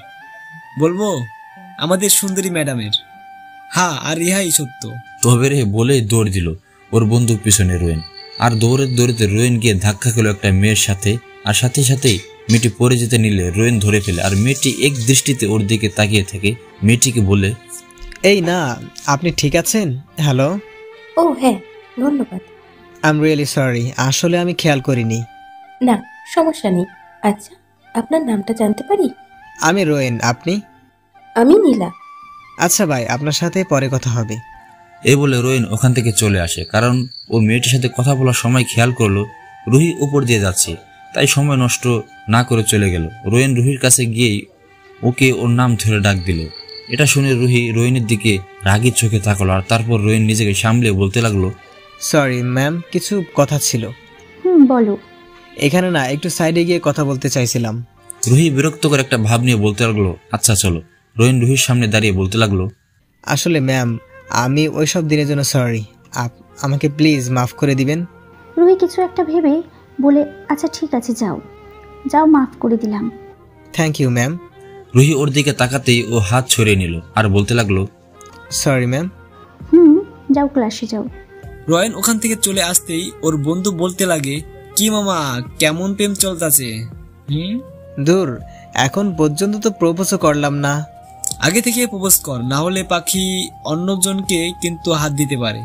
বলবো? আমাদের সুন্দরী ম্যাডামের। হ্যাঁ, আর ইহাই সত্য। তবে রে বলে দৌড় দিল ওর বন্ধু পিছনে রোয়েন। আর দৌড়ে দৌড়েতে রোয়েন গিয়ে ধাক্কা খেলো একটা মেয়ের সাথে, আর সাথে সাথেই মেয়েটি পড়ে যেতে নিলে রোয়েন ধরে ফেলে। আর মেয়েটি এক দৃষ্টিতে ওর দিকে তাকিয়ে থাকে। মেয়েটিকে বলে, এই না, আপনি ঠিক আছেন? হ্যালো। ও হ্যাঁ, ধন্যবাদ। আই এম রিয়েলি সরি, আসলে আমি খেয়াল করিনি। না, সমস্যা নেই। আচ্ছা, আপনার নামটা জানতে পারি? আমি রোয়েন, আপনি? আমি নীলা। আচ্ছা ভাই, আপনার সাথে পরে কথা হবে। এই বলে রোয়েন ওখান থেকে চলে আসে, কারণ ও মেয়েটির সাথে কথা বলার সময় খেয়াল করলো রুহি উপর দিয়ে যাচ্ছে, তাই সময় নষ্ট না করে চলে গেল। রোয়েন রুহির কাছে গিয়েই ওকে ওর নাম ধরে ডাক দিল। এটা শুনে রুহি রোয়েনের দিকে রাগির চোখে তাকালো, আর তারপর রোয়েন নিজেকে সামলে বলতে লাগলো, সরি ম্যাম, কিছু কথা ছিল। হুম, বলো। এখানে না, একটু সাইডে গিয়ে কথা বলতে চাইছিলাম। রুহি বিরক্ত করে একটা ভাব নিয়ে বলতে লাগলো, আচ্ছা চলো। রোয়েন রুহির সামনে দাঁড়িয়ে বলতে লাগলো, আসলে ম্যাম, আমি ওই সব দিনের জন্য সরি, আমাকে প্লিজ মাফ করে দিবেন। রুহি কিছু একটা ভেবে বলে, আচ্ছা ঠিক আছে, যাও যাও, মাফ করে দিলাম। Thank you ma'am. রুহি ওর দিকে তাকাতেই ও হাত ছড়িয়ে নিল আর বলতে লাগলো, সরি ম্যাম। হুম, যাও ক্লাসে যাও। রয়েন ওখান থেকে চলে আসতেই ওর বন্ধু বলতে লাগে, কি মামা, কেমন প্রেম চলতেছে? হুম, দূর, এখন পর্যন্ত তো প্রপোজও করলাম না। আগে থেকে প্রপোজ কর, না হলে পাখি অন্যজনকে কিন্তু হাত দিতে পারে।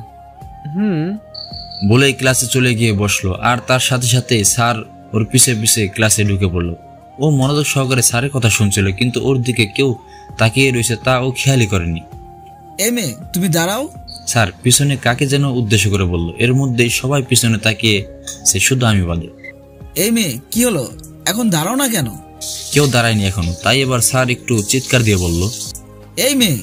হুম বলে ক্লাসে চলে গিয়ে বসলো। আর তার সাথে সাথে স্যার ওর পিছে পিছে ক্লাসে ঢুকে পড়লো। ও মনোযোগ সহকারে স্যারের কথা শুনছিল, কিন্তু ওর দিকে কেউ তাকিয়ে রয়েছে তা ও খেয়ালই করেনি। এ মেয়ে, তুমি দাঁড়াও। স্যার পিছনে কাকে যেন উদ্দেশ্য করে বলল। এর মধ্যেই সবাই পিছনে তাকিয়ে সে শুধু আমি বাদে। এই মেয়ে, কি হলো? এখন দাঁড়াও না কেন? কেউ দাঁড়ায়নি এখনো, তাই এবার স্যার একটু চিৎকার দিয়ে বলল, এই মেয়ে।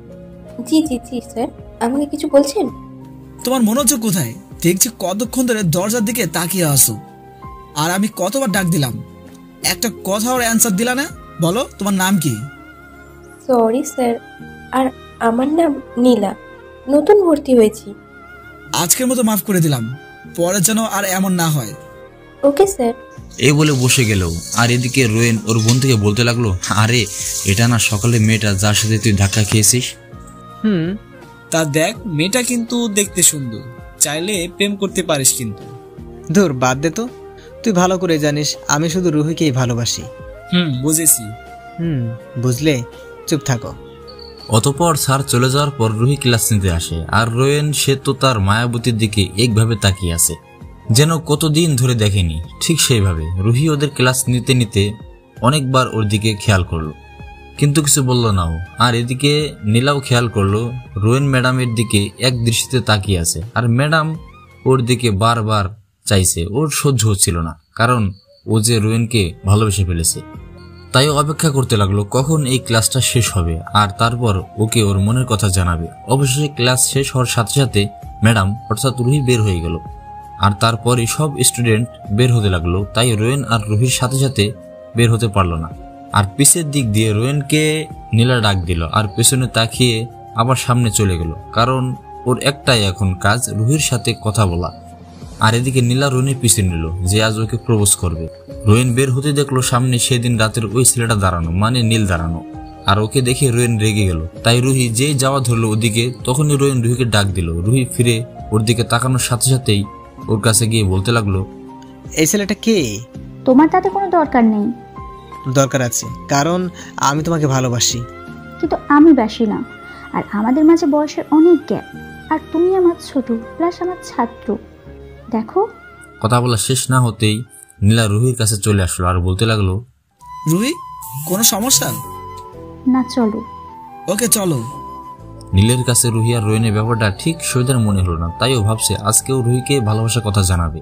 জি জি জি স্যার, আমাকে কিছু বলছেন? তোমার মনোযোগ কোথায়? দেখছি কতক্ষণ ধরে দরজার দিকে তাকিয়ে আসো, আর আমি কতবার ডাক দিলাম, একটা কথা ওর অ্যান্সার দিলা না। বলো তোমার নাম কি? সরি স্যার, আর আমার নাম নীলা, নতুন ভর্তি হয়েছি। আজকের মতো মাফ করে দিলাম, পরে যেন আর এমন না হয়। Okay sir. এই বলে বসে গেল। আর এদিকে রোয়েন ওর বন্ধুকে বলতে লাগলো, আরে এটা না সকালে মেয়েটা যার সাথে তুই ধাক্কা খেয়েছিস। হুম তা দেখ, মেয়েটা কিন্তু দেখতে সুন্দর, চাইলে প্রেম করতে পারিস। কিন্তু দূর, বাদ দে তো, তুই ভালো করে জানিস আমি শুধু রুহিকেই ভালোবাসি। হুম, বুঝেছি। হুম বুঝলে, চুপ থাকো। অতপর স্যার চলে যাওয়ার পর রুহি ক্লাস নিতে আসে, আর রোয়েন সে তো তার মায়াবতীর দিকে একভাবে তাকিয়ে আছে যেন কতদিন ধরে দেখেনি। ঠিক সেইভাবে রুহি ওদের ক্লাস নিতে নিতে অনেকবার ওর দিকে খেয়াল করলো, কিন্তু কিছু বলল না ও। আর এদিকে নীলাও খেয়াল করলো রোয়েন ম্যাডামের দিকে এক দৃষ্টিতে তাকিয়ে আছে, আর ম্যাডাম ওর দিকে বারবার চাইছে। ওর সহ্য হচ্ছিল না, কারণ ও যে রোয়েনকে ভালোবেসে ফেলেছে। তাই অপেক্ষা করতে লাগলো কখন এই ক্লাসটা শেষ হবে, আর তারপর ওকে ওর মনের কথা জানাবে। অবশেষে ক্লাস শেষ হওয়ার সাথে সাথে ম্যাডাম অর্থাৎ রুহি বের হয়ে গেল, আর তারপরই সব স্টুডেন্ট বের হতে লাগলো। তাই রোয়েন আর রুহির সাথে সাথে বের হতে পারলো না। আর পিছের দিক দিয়ে রোয়েনকে নীলা ডাক দিল, আর পেছনে তাকিয়ে আবার সামনে চলে গেল, কারণ ওর একটাই এখন কাজ রুহির সাথে কথা বলা। আর এদিকে নীলা রোয়েনের পিছু নিল যে আজ ওকে প্রপোজ করবে। রোয়েন বের হতে দেখলো সামনে সেদিন রাতের ওই ছেলেটা দাঁড়ানো, মানে নীল দাঁড়ানো। আর ওকে দেখে রোয়েন রেগে গেল। তাই রুহি যে যাওয়া ধরলো ওদিকে, তখনই রোয়েন রুহিকে ডাক দিল। রুহি ফিরে ওর দিকে তাকানোর সাথে সাথেই ওর কাছে গিয়ে বলতে লাগলো, এই ছেলেটা কে? তোমার তাতে কোনো দরকার নেই। দরকার আছে, কারণ আমি তোমাকে ভালোবাসি। কিন্তু আমি বাসি না, আর আমাদের মাঝে বয়সের অনেক গ্যাপ। আর তুমি আমার ছোট, প্লাস আমার ছাত্র। দেখো। কথা বলা শেষ না হতেই নীলা রুহির কাছে চলে আসলো আর বলতে লাগলো, রুহি, কোনো সমস্যা? না, চলো। ওকে চলো। নীলের কাছে রুহি আর রোয়েনের ব্যাপারটা ঠিক সইদার মনে হলো না, তাই ও ভাবছে আজকেও রুহিকে ভালোবাসার কথা জানাবে।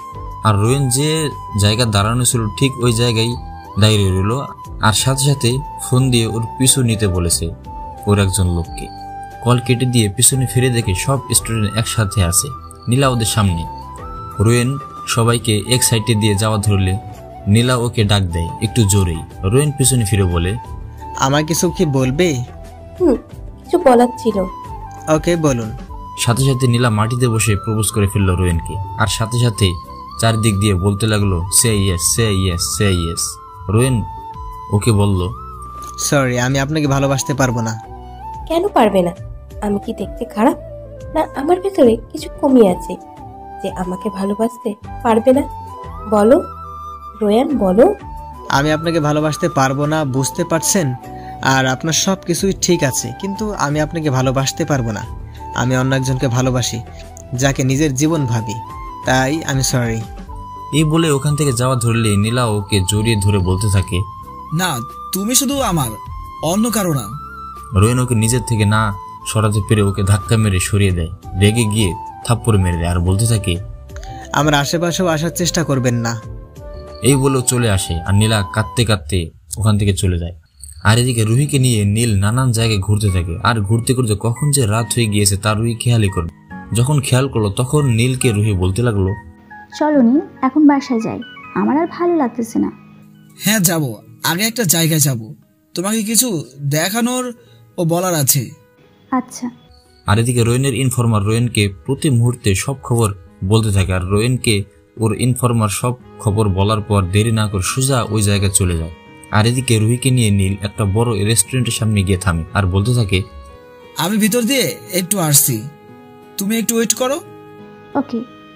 আর রোয়েন যে জায়গা দাঁড়ানো ছিল ঠিক ওই জায়গায় দাঁড়িয়ে রইল, আর সাথে সাথে ফোন দিয়ে ওর পিছু নিতে বলেছে ওর একজন লোককে। কল কেটে দিয়ে পিছনে ফিরে দেখে সব স্টুডেন্ট একসাথে আছে, নীলা ওদের সামনে। রোয়েন সবাইকে এক সাইডে দিয়ে যাওয়া ধরলে নীলা ওকে ডাক দেয় একটু জোরেই। রোয়েন পিছনে ফিরে বলে, আমার কিছু কি বলবে? হুম কিছু বলার ছিল। ওকে বলুন। সাথে সাথে নীলা মাটিতে বসে প্রপোজ করে ফেললো রোয়েনকে, আর সাথে সাথে চারদিক দিয়ে বলতে লাগলো, say yes, say yes, say yes. Rowen ওকে বলল, সরি, আমি আপনাকে ভালোবাসতে পারবো না। কেন পারবে না? আমি কি দেখতে খারাপ? না আমার ভেতরে কিছু কমি আছে যে আমাকে ভালোবাসতে পারবে না? বলো রোয়ান, বলো। আমি আপনাকে ভালোবাসতে পারবো না, বুঝতে পারছেন? আর আপনার সব কিছুই ঠিক আছে, কিন্তু আমি আপনাকে ভালোবাসতে পারবো না। আমি অন্য একজনকে ভালোবাসি, যাকে নিজের জীবন ভাবি, তাই আমি সরি। এই বলে ওখান থেকে যাওয়া ধরলে নীলা ওকে জড়িয়ে ধরে বলতে থাকে, না, তুমি শুধু আমার, অন্য কারো না। রোয়েন ওকে নিজের থেকে না সরাতে পেরে ওকে ধাক্কা মেরে সরিয়ে দেয়, রেগে গিয়ে থাপ্পড় মেরে দেয় আর বলতে থাকে, আমার আশেপাশেও আসার চেষ্টা করবেন না। এই বলেও চলে আসে আর নীলা কাঁদতে কাঁদতে ওখান থেকে চলে যায়। আর এদিকে রুহিকে নিয়ে নীল নানান জায়গায় ঘুরতে থাকে, আর ঘুরতে ঘুরতে কখন যে রাত হয়ে গিয়েছে তার রুহি খেয়ালই করবে। যখন খেয়াল করলো তখন নীলকে রুহি বলতে লাগলো, চলো নীল, এখন বাসায় যাই, আমার আর ভালো লাগতেছে না। হ্যাঁ যাব, আগে একটা জায়গায় যাব, তোমাকে কিছু দেখানোর ও বলার আছে। আচ্ছা। আর এদিকে রোয়েনের ইনফর্মার রোয়েনকে প্রতি মুহূর্তে সব খবর বলতে থাকে, আর রোয়েনকে ওর ইনফর্মার সব খবর বলার পর দেরি না করে সোজা ওই জায়গায় চলে যায়। আর এদিকে রুহিকে নিয়ে নীল একটা বড় রেস্টুরেন্টের সামনে গিয়ে থামে আর বলতে থাকে, আমি ভিতর দিয়ে একটু আসছি, তুমি একটু ওয়েট করো। ওকে।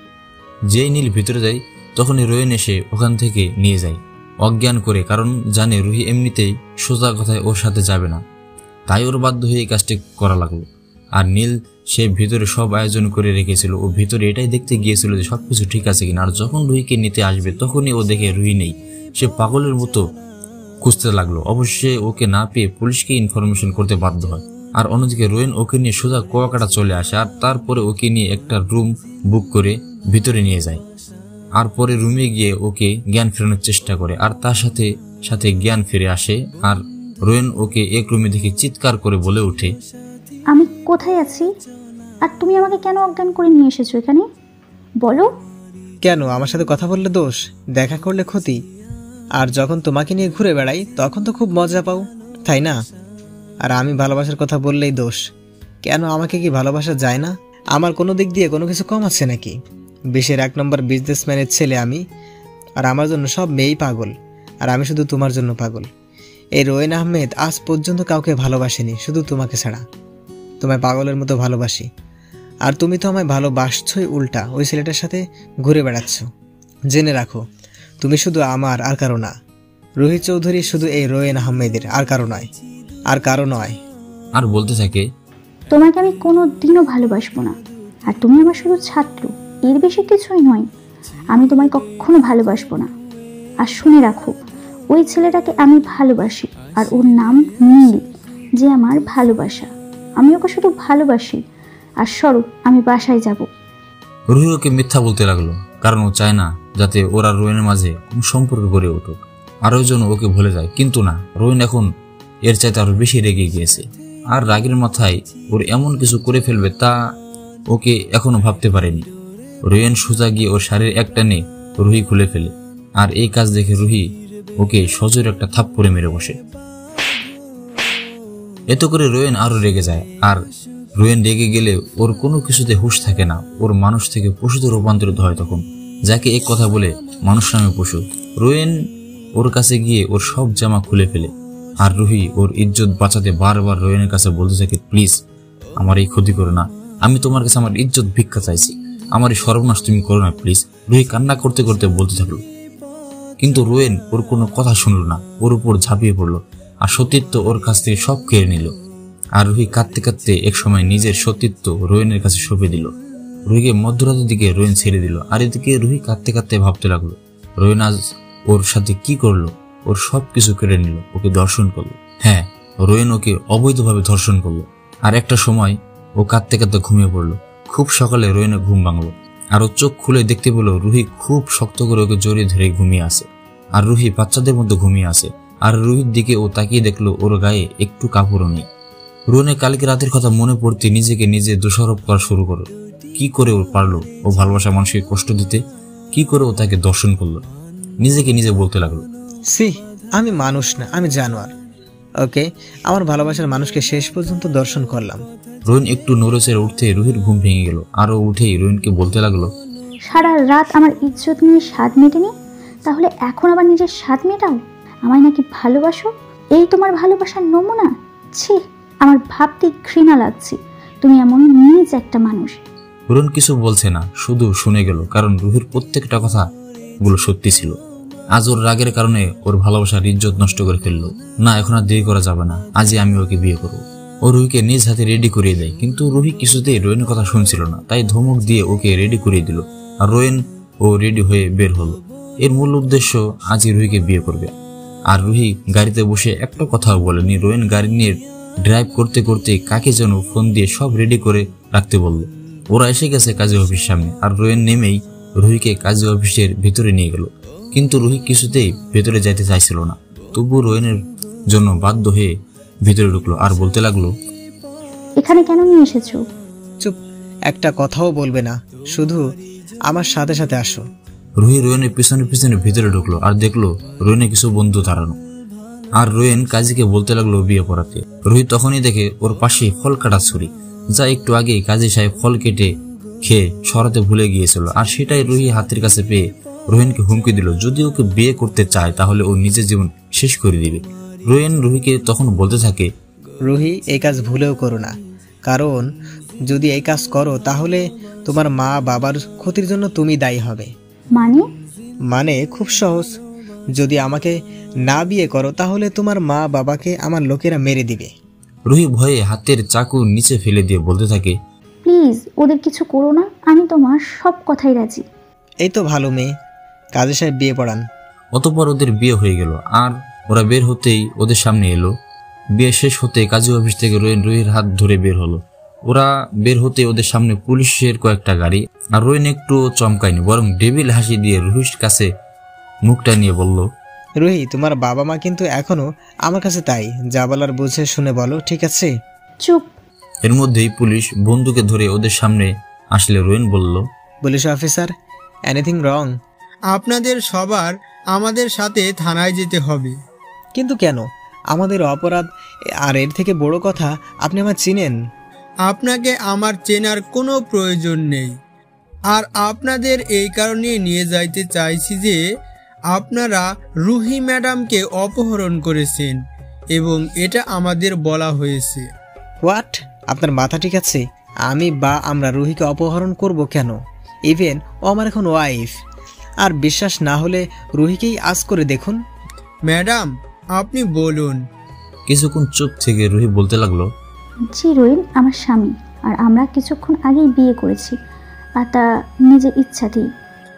যেই নীল ভিতরে যায় তখনই রোয়েন এসে ওখান থেকে নিয়ে যায় অজ্ঞান করে, কারণ জানে রুহি এমনিতেই সোজা কথায় ওর সাথে যাবে না, তাই ওর বাধ্য হয়ে এই কাজটি করা লাগলো। আর নীল সে ভিতরে সব আয়োজন করে রেখেছিল, ও ভিতরে এটাই দেখতে গিয়েছিল যে সবকিছু ঠিক আছে কিনা। আর যখন রুহিকে নিতে আসবে তখনই ও দেখে রুহি নেই। সে পাগলের মতো খুঁজতে লাগলো, অবশ্যই ওকে না পেয়ে পুলিশকে ইনফরমেশন করতে বাধ্য হয়। আর অন্যদিকে রোয়েন ওকে নিয়ে সোজা কুয়াকাটা চলে আসে, আর তারপরে ওকে নিয়ে একটা রুম বুক করে ভিতরে নিয়ে যায়। আর পরে রুমে গিয়ে ওকে জ্ঞান ফেরানোর চেষ্টা করে, আর তার সাথে সাথে জ্ঞান ফিরে আসে। আর রোয়েন ওকে এক রুমে দেখে চিৎকার করে বলে ওঠে, আমি কোথায় আছি? আর তুমি আমাকে কেন অজ্ঞান করে নিয়ে এসেছো এখানে? বলো। কেন? আমার সাথে কথা বললে দোষ, দেখা করলে ক্ষতি। আর যখন তোমাকে নিয়ে ঘুরে বেড়াই তখন তো খুব মজা পাও, তাই না? আর আমি ভালোবাসার কথা বললেই দোষ। কেন, আমাকে কি ভালোবাসা যায় না? আমার কোনো দিক দিয়ে কোনো কিছু কম আছে নাকি? বিশ্বের এক নম্বর বিজনেসম্যানের ছেলে আমি, আর আমার জন্য সব মেয়েই পাগল, আর আমি শুধু তোমার জন্য পাগল। এই রোয়েন আহমেদ আজ পর্যন্ত কাউকে ভালোবাসেনি, শুধু তোমাকে ছাড়া। তোমায় পাগলের মতো ভালোবাসি, আর তুমি তো আমায় ভালোবাসছই, উল্টা ওই ছেলেটার সাথে ঘুরে বেড়াচ্ছ। জেনে রাখো, তুমি শুধু আমার, আর কারো না। রোহিত চৌধুরী শুধু এই রোয়েন আহমেদের, আর কারো নয়, আর কারো নয়। আর বলতে থাকে, তোমাকে আমি কোনো দিনও ভালোবাসবো না, আর তুমি আমার শুধু ছাত্র, এর বেশি কিছুই নয়। আমি তোমায় কখনো ভালোবাসবো না। আর শুনে রাখো, ওই ছেলেটাকে আমি ভালোবাসি, আর ওর নাম নীল, যে আমার ভালোবাসা। আমি ওকে শুধু ভালোবাসি। আর স্বরূপ, আমি বাসায় যাব। রুহি ওকে মিথ্যা বলতে লাগলো, কারণ ও চায় না যাতে ওরা রোয়েনের মাঝে কোনো সম্পর্ক গড়ে উঠুক, আর ওই জন্য ওকে ভুলে যায়। কিন্তু না, রোয়েন এখন এর চাইতে আরো বেশি রেগে গিয়েছে, আর রাগের মাথায় ওর এমন কিছু করে ফেলবে তা ওকে এখনো ভাবতে পারেনি। রোয়েন সোজা গিয়ে ওর শাড়ির এক টানে রুহি খুলে ফেলে, আর এই কাজ দেখে রুহি ওকে সজোরে একটা থাপ্পড়ে মেরে বসে। এতে করে রোয়েন আরো রেগে যায়। আর রোয়েন রেগে গেলে ওর কোনো কিছুতে হুঁশ থাকে না, ওর মানুষ থেকে পশুতে রূপান্তরিত হয় তখন, যাকে এক কথা বলে মানুষ নামে পশু। রোয়েন ওর কাছে গিয়ে ওর সব জামা খুলে ফেলে। আর রুহি ওর ইজ্জত বাঁচাতে বারবার রোয়েনের কাছে বলতে থাকে, প্লিজ আমার এই ক্ষতি করো না, আমি তোমার কাছে আমার ইজ্জত ভিক্ষা চাইছি, আমার এই সর্বনাশ তুমি করো না প্লিজ। রুহি কান্না করতে করতে বলতে থাকলো, কিন্তু রোয়েন ওর কোনো কথা শুনল না, ওর উপর ঝাঁপিয়ে পড়লো আর সতীত্ব ওর কাছ থেকে সব কেড়ে নিল। আর রুহি কাঁদতে কাঁদতে এক সময় নিজের সতীত্ব রোয়েনের কাছে সঁপে দিল। রুহিকে মধ্যরাতের দিকে রোয়েন ছেড়ে দিল। আর এদিকে রুহি কাঁদতে কাঁদতে ভাবতে লাগলো, রোয়েন আজ ওর সাথে কি করলো, ওর সব কিছু কেড়ে নিল, ওকে ধর্ষণ করলো। হ্যাঁ, রোয়েন ওকে অবৈধভাবে ধর্ষণ করলো। আর একটা সময় ও কাঁদতে কাঁদতে ঘুমিয়ে পড়লো। খুব সকালে রোয়েনের ঘুম ভাঙলো আর ও চোখ খুলে দেখতে পেল রুহি খুব শক্ত করে ওকে জড়িয়ে ধরে ঘুমিয়ে আসে। আর রুহি বাচ্চাদের মধ্যে ঘুমিয়ে আসে। আর রুহির দিকে ও তাকিয়ে দেখলো ওর গায়ে একটু কাপড়ও নেই। রোয়েনের কালকে রাতের কথা মনে পড়তে নিজেকে নিজে দোষারোপ করা শুরু করলো। কি করে ও পারলো ও ভালোবাসা মানুষকে কষ্ট দিতে, কি করে ও তাকে দর্শন করলো, নিজেকে নিজে বলতে লাগলো, সি আমি মানুষ না, আমি জানোয়ার। ওকে, আমার ভালোবাসার মানুষকে শেষ পর্যন্ত দর্শন করলাম। রোয়েন একটু নড়েচড়ে উঠতে রুহির ঘুম ভেঙে গেল। আর ও উঠেই রোয়েনকে বলতে লাগলো, সারা রাত আমার ইজ্জত নিয়ে স্বাদ মেটেনি, তাহলে এখন আবার নিজের স্বাদ মেটাও? আমায় নাকি ভালোবাসো? এই তোমার ভালোবাসার নমুনা? ছি, আমার ভাবতে ঘৃণা লাগছে। তুমি এমন নিজ একটা মানুষ। রোয়েন কিছু বলছে না, শুধু শুনে গেল, কারণ রুহির প্রত্যেকটা কথা গুলো সত্যি ছিল। আজ ওর রাগের কারণে ওর ভালোবাসার ইজ্জত নষ্ট করে ফেললো। না, এখন আর দেরি করা যাবে না, আজই আমি ওকে বিয়ে করবো। ও রুহিকে নিজ হাতে রেডি করিয়ে দেয়, কিন্তু রুহি কিছুতেই রোয়েনের কথা শুনছিল না, তাই ধমক দিয়ে ওকে রেডি করিয়ে দিল। আর রোয়েন ও রেডি হয়ে বের হলো। এর মূল উদ্দেশ্য আজই রুহিকে বিয়ে করবে। আর রুহি গাড়িতে বসে একটা কথাও বলেনি। রোয়েন গাড়ি নিয়ে ড্রাইভ করতে করতে কাকে যেন ফোন দিয়ে সব রেডি করে রাখতে বলল। ওরা এসে গেছে কাজী অফিস সামনে। আর রোয়েন নেমেই রুহিকে কাজী অফিসের ভিতরে নিয়ে গেল, কিন্তু রুহি কিছুতেই ভেতরে যাইতে চাইছিল না। তবু রোয়েনের জন্য বাধ্য হয়ে ভিতরে ঢুকলো আর বলতে লাগলো, এখানে কেন নিয়ে এসেছো? চুপ, একটা কথাও বলবে না, শুধু আমার সাথে সাথে আসো। রুহি রোয়েনের পিছনে পিছনে ভিতরে ঢুকলো আর দেখলো রোয়েনের কিছু বন্ধু দাঁড়ানো। আর রোয়েন কাজীকে বলতে লাগলো বিয়ে পড়াতে। রুহি তখনই দেখে ওর পাশে ফল কাটা ছুরি, যা একটু আগেই কাজী সাহেব ফল কেটে খেয়ে সরাতে ভুলে গিয়েছিল। আর সেটাই রুহি হাতের কাছে পেয়ে রোয়েনকে হুমকি দিল, যদি ওকে বিয়ে করতে চায় তাহলে ও নিজের জীবন শেষ করে দিবে। রোয়েন রুহিকে তখন বলতে থাকে, রুহি, এই কাজ ভুলেও করো না, কারণ যদি এই কাজ করো তাহলে তোমার মা বাবার ক্ষতির জন্য তুমি দায়ী হবে। মানে? মানে খুব সহজ, যদি আমাকে না বিয়ে করো তাহলে তোমার মা বাবাকে আমার লোকেরা মেরে দিবে। রুহি ভয়ে হাতের চাকু নিচে ফেলে দিয়ে বলতে থাকে, প্লিজ ওদের কিছু করো না, আমি তোমার সব কথাই রাজি। এই তো ভালো মেয়ে, কাজী সাহেব বিয়ে পড়ান। অতঃপর ওদের বিয়ে হয়ে গেল। আর ওরা বের হতেই ওদের সামনে এলো। বিয়ে শেষ হতে কাজী অফিস থেকে রোয়েন রুহির হাত ধরে বের হলো। ওরা বের হতে ওদের সামনে পুলিশের কয়েকটা গাড়ি। আর রোয়েন একটু চমকায়নি, বরং ডেভিল হাসি দিয়ে রুহির কাছে মুখটা নিয়ে বলল, রুহি, তোমার বাবা মা কিন্তু এখনো আমার কাছে, তাই যা বলার বুঝে শুনে বলো, ঠিক আছে? চুপ। এর মধ্যেই পুলিশ বন্দুকে ধরে ওদের সামনে আসলে রোয়েন বলল, পুলিশ অফিসার, এনিথিং রং? আপনাদের সবার আমাদের সাথে থানায় যেতে হবে। কিন্তু কেন? আমাদের অপরাধ। আর এর থেকে বড় কথা, আপনি আমার চিনেন। আপনাকে আমার চেনার কোনো প্রয়োজন নেই। আর আপনাদের এই কারণে নিয়ে যাইতে চাইছি যে আপনারা রুহি ম্যাডামকে অপহরণ করেছেন এবং এটা আমাদের বলা হয়েছে। হোয়াট? আপনার মাথা ঠিক আছে? আমি বা আমরা রুহিকে অপহরণ করব কেন? ইভেন ও আমার এখন ওয়াইফ। আর বিশ্বাস না হলে রুহিকেই আজ করে দেখুন। ম্যাডাম, আপনি বলুন। কিছুক্ষণ চুপ থেকে রুহি বলতে লাগলো, জি রোয়েন আমার স্বামী, আর আমরা কিছুক্ষণ আগেই বিয়ে করেছি, আর তা নিজের ইচ্ছাতেই।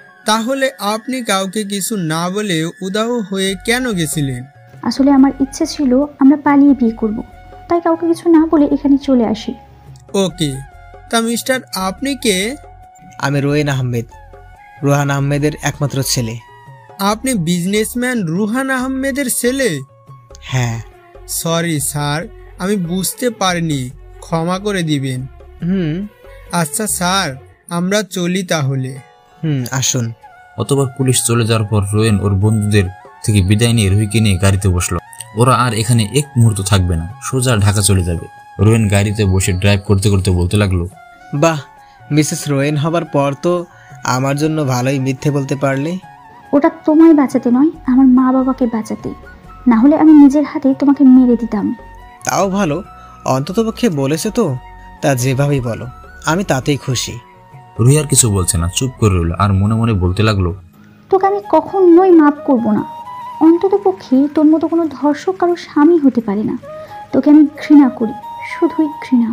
তাহলে আপনি কাউকে কিছু না বলে উদাও হয়ে কেন গেছিলেন? আসলে আমার ইচ্ছে ছিল আমরা পালিয়ে বিয়ে করব, তাই কাউকে কিছু না বলে এখানে চলে আসি। ওকে, তা মিস্টার আপনি কে? আমি রোয়েন আহমেদ, রোহান আহমেদের একমাত্র ছেলে। আপনি বিজনেসম্যান রুহান আহমেদের ছেলে? হ্যাঁ। সরি স্যার, আমি বুঝতে পারিনি, ক্ষমা করে দিবেন। হুম। আচ্ছা স্যার, আমরা চলি তাহলে। হুম, আসুন। অতবার পুলিশ চলে যাওয়ার পর রোয়েন ওর বন্ধুদের থেকে বিদায় নিয়ে রুহিকে নিয়ে গাড়িতে বসলো। ওরা আর এখানে এক মুহূর্ত থাকবে না, সোজা ঢাকা চলে যাবে। রোয়েন গাড়িতে বসে ড্রাইভ করতে করতে বলতে লাগলো, বাহ, মিসেস রোয়েন হবার পর তো আমার জন্য ভালোই মিথ্যে বলতে পারলে। ওটা তোমায় বাঁচাতে নয়, আমার মা বাবাকে বাঁচাতে, না হলে আমি নিজের হাতে তোমাকে মেরে দিতাম। তাও ভালো, অন্ততপক্ষে বলেছে তো। তা যেভাবেই বলো, আমি তাতেই খুশি। রুহি আর কিছু বলছে না, চুপ করে রইল আর মনে মনে বলতে লাগলো, তোকে আমি কখনোই মাফ করব না। অন্তত পক্ষে তোর মতো কোনো ধর্ষক কারো স্বামী হতে পারে না। তোকে আমি ঘৃণা করি, শুধুই ঘৃণা।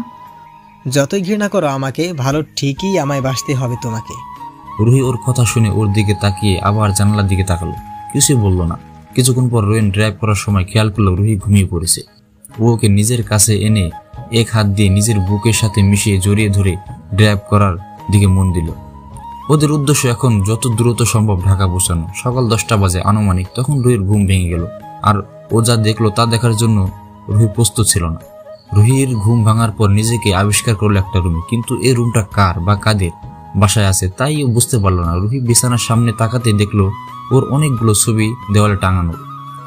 যতই ঘৃণা করো আমাকে, ভালো ঠিকই আমায় বাসতে হবে তোমাকে। রুহি ওর কথা শুনে ওর দিকে তাকিয়ে আবার জানালার দিকে তাকালো, কিছুই বলল না। কিছুক্ষণ পর রোয়েন ড্রাইভ করার সময় খেয়াল করলো রুহি ঘুমিয়ে পড়েছে। ও ওকে নিজের কাছে এনে এক হাত দিয়ে নিজের বুকের সাথে মিশিয়ে জড়িয়ে ধরে ড্রাইভ করার দিকে মন দিল। ওদের উদ্দেশ্য এখন যত দ্রুত সম্ভব ঢাকা পৌঁছানো। সকাল দশটা বাজে আনুমানিক। তখন রুহির ঘুম ভেঙে গেল, আর ও যা দেখলো তা দেখার জন্য রুহি প্রস্তুত ছিল না। রুহির ঘুম ভাঙার পর নিজেকে আবিষ্কার করলো একটা রুমে, কিন্তু এই রুমটা কার বা কাদের বাসায় আছে তাই ও বুঝতে পারলো না। রুহি বিছানার সামনে তাকাতে দেখলো ওর অনেকগুলো ছবি দেওয়ালে টাঙানো।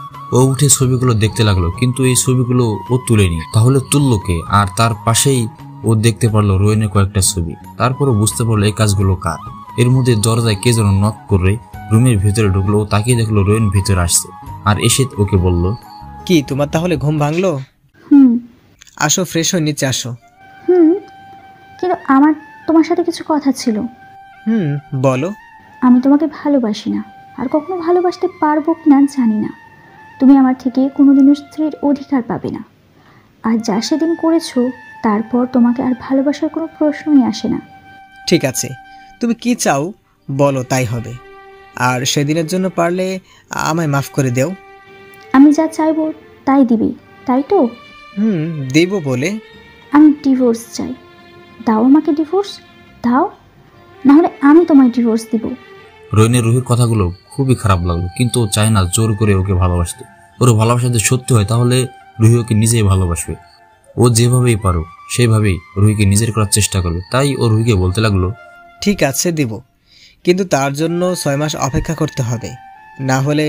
ও উঠে ছবিগুলো দেখতে লাগলো, কিন্তু এই ছবিগুলো ও তুলেনি। তাহলে তুললো কে? আর তার পাশেই ও দেখতে পারলো রোয়েনের কয়েকটা ছবি। তারপরও বুঝতে পারলো এই কাজগুলো কার। এর মধ্যে দরজায় কে যেন নক করে রুমের ভিতরে ঢুকলো। ও তাকিয়ে দেখলো রোয়েন ভিতরে আসছে, আর এসে ওকে বলল, কি তোমার তাহলে ঘুম ভাঙলো? হুম আসো, ফ্রেশ হয়ে নিচে আসো। হুম কিন্তু আমার তোমার সাথে কিছু কথা ছিল। হুম বলো। আমি তোমাকে ভালোবাসি না, আর কখনো ভালোবাসতে পারবো কিনা জানি না। তুমি আমার থেকে কোনোদিনও স্ত্রীর অধিকার পাবে না। আর যা সেদিন করেছো, তারপর তোমাকে আর ভালোবাসার কোনো প্রশ্নই আসে না। ঠিক আছে, তুমি কি চাও বলো, তাই হবে। আর সেদিনের জন্য পারলে আমায় মাফ করে দেও। আমি যা চাইবো তাই দিবি, তাই তো? হুম দেব বলে। আমি ডিভোর্স চাই। দাও আমাকে ডিভোর্স, দাও, না হলে আমি তোমায় ডিভোর্স দিব। রোয়েনের রুহির কথাগুলো খুবই খারাপ লাগলো, কিন্তু ও চায় না জোর করে ওকে ভালোবাসতে। ওর ভালোবাসা যদি সত্যি হয় তাহলে রুহি ওকে নিজেই ভালোবাসবে। ও যেভাবেই পারুক সেইভাবেই রুহিকে নিজের করার চেষ্টা করবে। তাই ও রুহিকে বলতে লাগলো, ঠিক আছে দেব, কিন্তু তার জন্য ছয় মাস অপেক্ষা করতে হবে, না হলে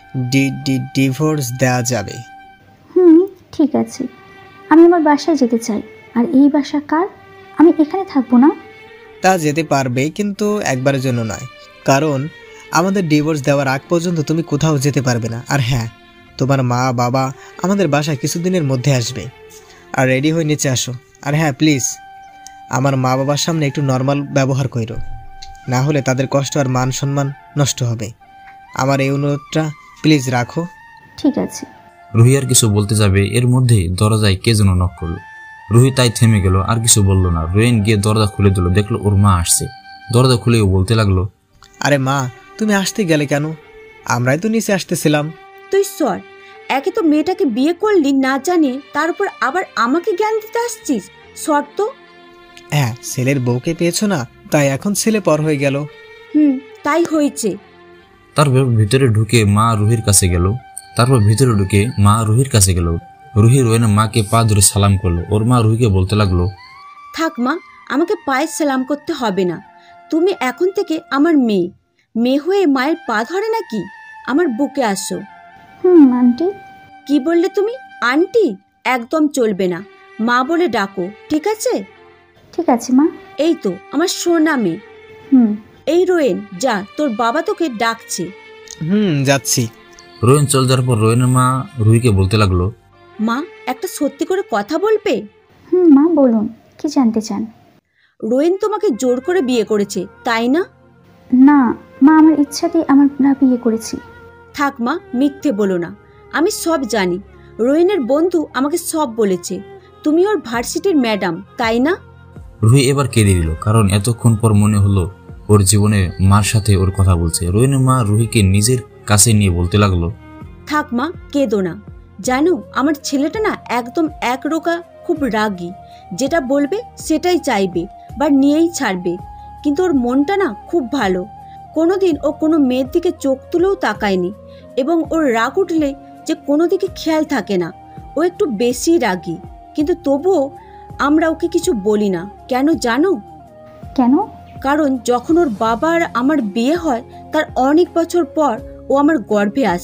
ডিভোর্স দেওয়া যাবে। হুম ঠিক আছে, আমি আমার বাসায় যেতে চাই। আর এই বাসা কার? আমি এখানে থাকবো না। তা যেতে পারবে, কিন্তু একবারের জন্য নয়, কারণ আমাদের ডিভোর্স দেওয়ার আগ পর্যন্ত তুমি কোথাও যেতে পারবে না। আর হ্যাঁ, তোমার মা বাবা আমাদের বাসায় কিছুদিনের মধ্যে আসবে। আর রেডি হয়ে নিচে আসো। আর হ্যাঁ প্লিজ, আমার মা বাবার সামনে একটু নর্মাল ব্যবহার করো, না হলে তাদের কষ্ট আর মান সম্মান নষ্ট হবে। আমার এই অনুরোধটা প্লিজ রাখো। ঠিক আছে। রুহি আর কিছু বলতে যাবে, এর মধ্যে দরজায় কে যেন নক করলো। রুহি তাই থেমে গেল, আর কিছু বললো না। রোয়েন গিয়ে দরজা খুলে দিল, দেখলো ওর মা আসছে। দরজা খুলে ও বলতে লাগলো, আরে মা, তুমি আসতে গেলে কেন? আমরাই তো নিচে আসতেছিলাম। তুই সর, একে তো মেয়েটাকে বিয়ে করলি না জানিয়ে, তার উপর আবার আমাকে জ্ঞান দিতে আসছিস। সর তো। হ্যাঁ, ছেলের বউকে পেয়েছো না, তাই এখন ছেলে পর হয়ে গেল। হুম তাই হয়েছে। তারপর ভিতরে ঢুকে মা রুহির কাছে গেল তারপর ভিতরে ঢুকে মা রুহির কাছে গেল রুহি রোয়েনের মাকে পা ধরে সালাম করলো। ওর মা রুহিকে বলতে লাগলো, থাক মা, আমাকে পায়ে সালাম করতে হবে না। তুমি এখন থেকে আমার মেয়ে। মেয়ে হয়ে মায়ের পা ধরে নাকি? আমার বুকে আসো। Hmm aunty. কি বললে তুমি? আন্টি একদম চলবে না, মা বলে ডাকো, ঠিক আছে? ঠিক আছে মা। এই তো আমার সোনা মেয়ে। হুম। এই রোয়েন, যা, তোর বাবা তোকে ডাকছে। হুম যাচ্ছি। রোয়েন চলে যাওয়ার পর রোয়েনের মা রুহিকে বলতে লাগলো, মা একটা সত্যি করে কথা বলবে? হুম মা বলুন, কি জানতে চান? রোয়েন তোমাকে জোর করে বিয়ে করেছে, তাই না? না মা, আমার ইচ্ছাতেই আমরা বিয়ে করেছি। থাক মা, মিথ্যে বলো না। আমি সব জানি। রোয়েনের বন্ধু আমাকে সব বলেছে। তুমি ওর ভার্সিটির ম্যাডাম, তাই না? রুহি এবার কেঁদে দিল, কারণ এতক্ষণ পর মনে হলো ওর জীবনে মার সাথে ওর কথা বলছে। রোয়েনের মা রুহিকে নিজের কাছে নিয়ে বলতে লাগলো, থাক মা, কেঁদো না। জানো, আমার ছেলেটা না একদম একরোকা, খুব রাগী। যেটা বলবে সেটাই চাইবে বা নিয়েই ছাড়বে। কিন্তু ওর মনটা না খুব ভালো। কোনোদিন ও কোনো মেয়ের দিকে চোখ তুলেও তাকায়নি, এবং ওর রাগ উঠলে যে কোনো দিকে খেয়াল থাকে না। ও একটু বেশি রাগী, কিন্তু তবুও আমরা ওকে কিছু বলি না। কেন জানো? কেন? কারণ যখন ওর বাবা আর আমার বিয়ে হয়, তার অনেক বছর পর ও আমার গর্ভে আসে।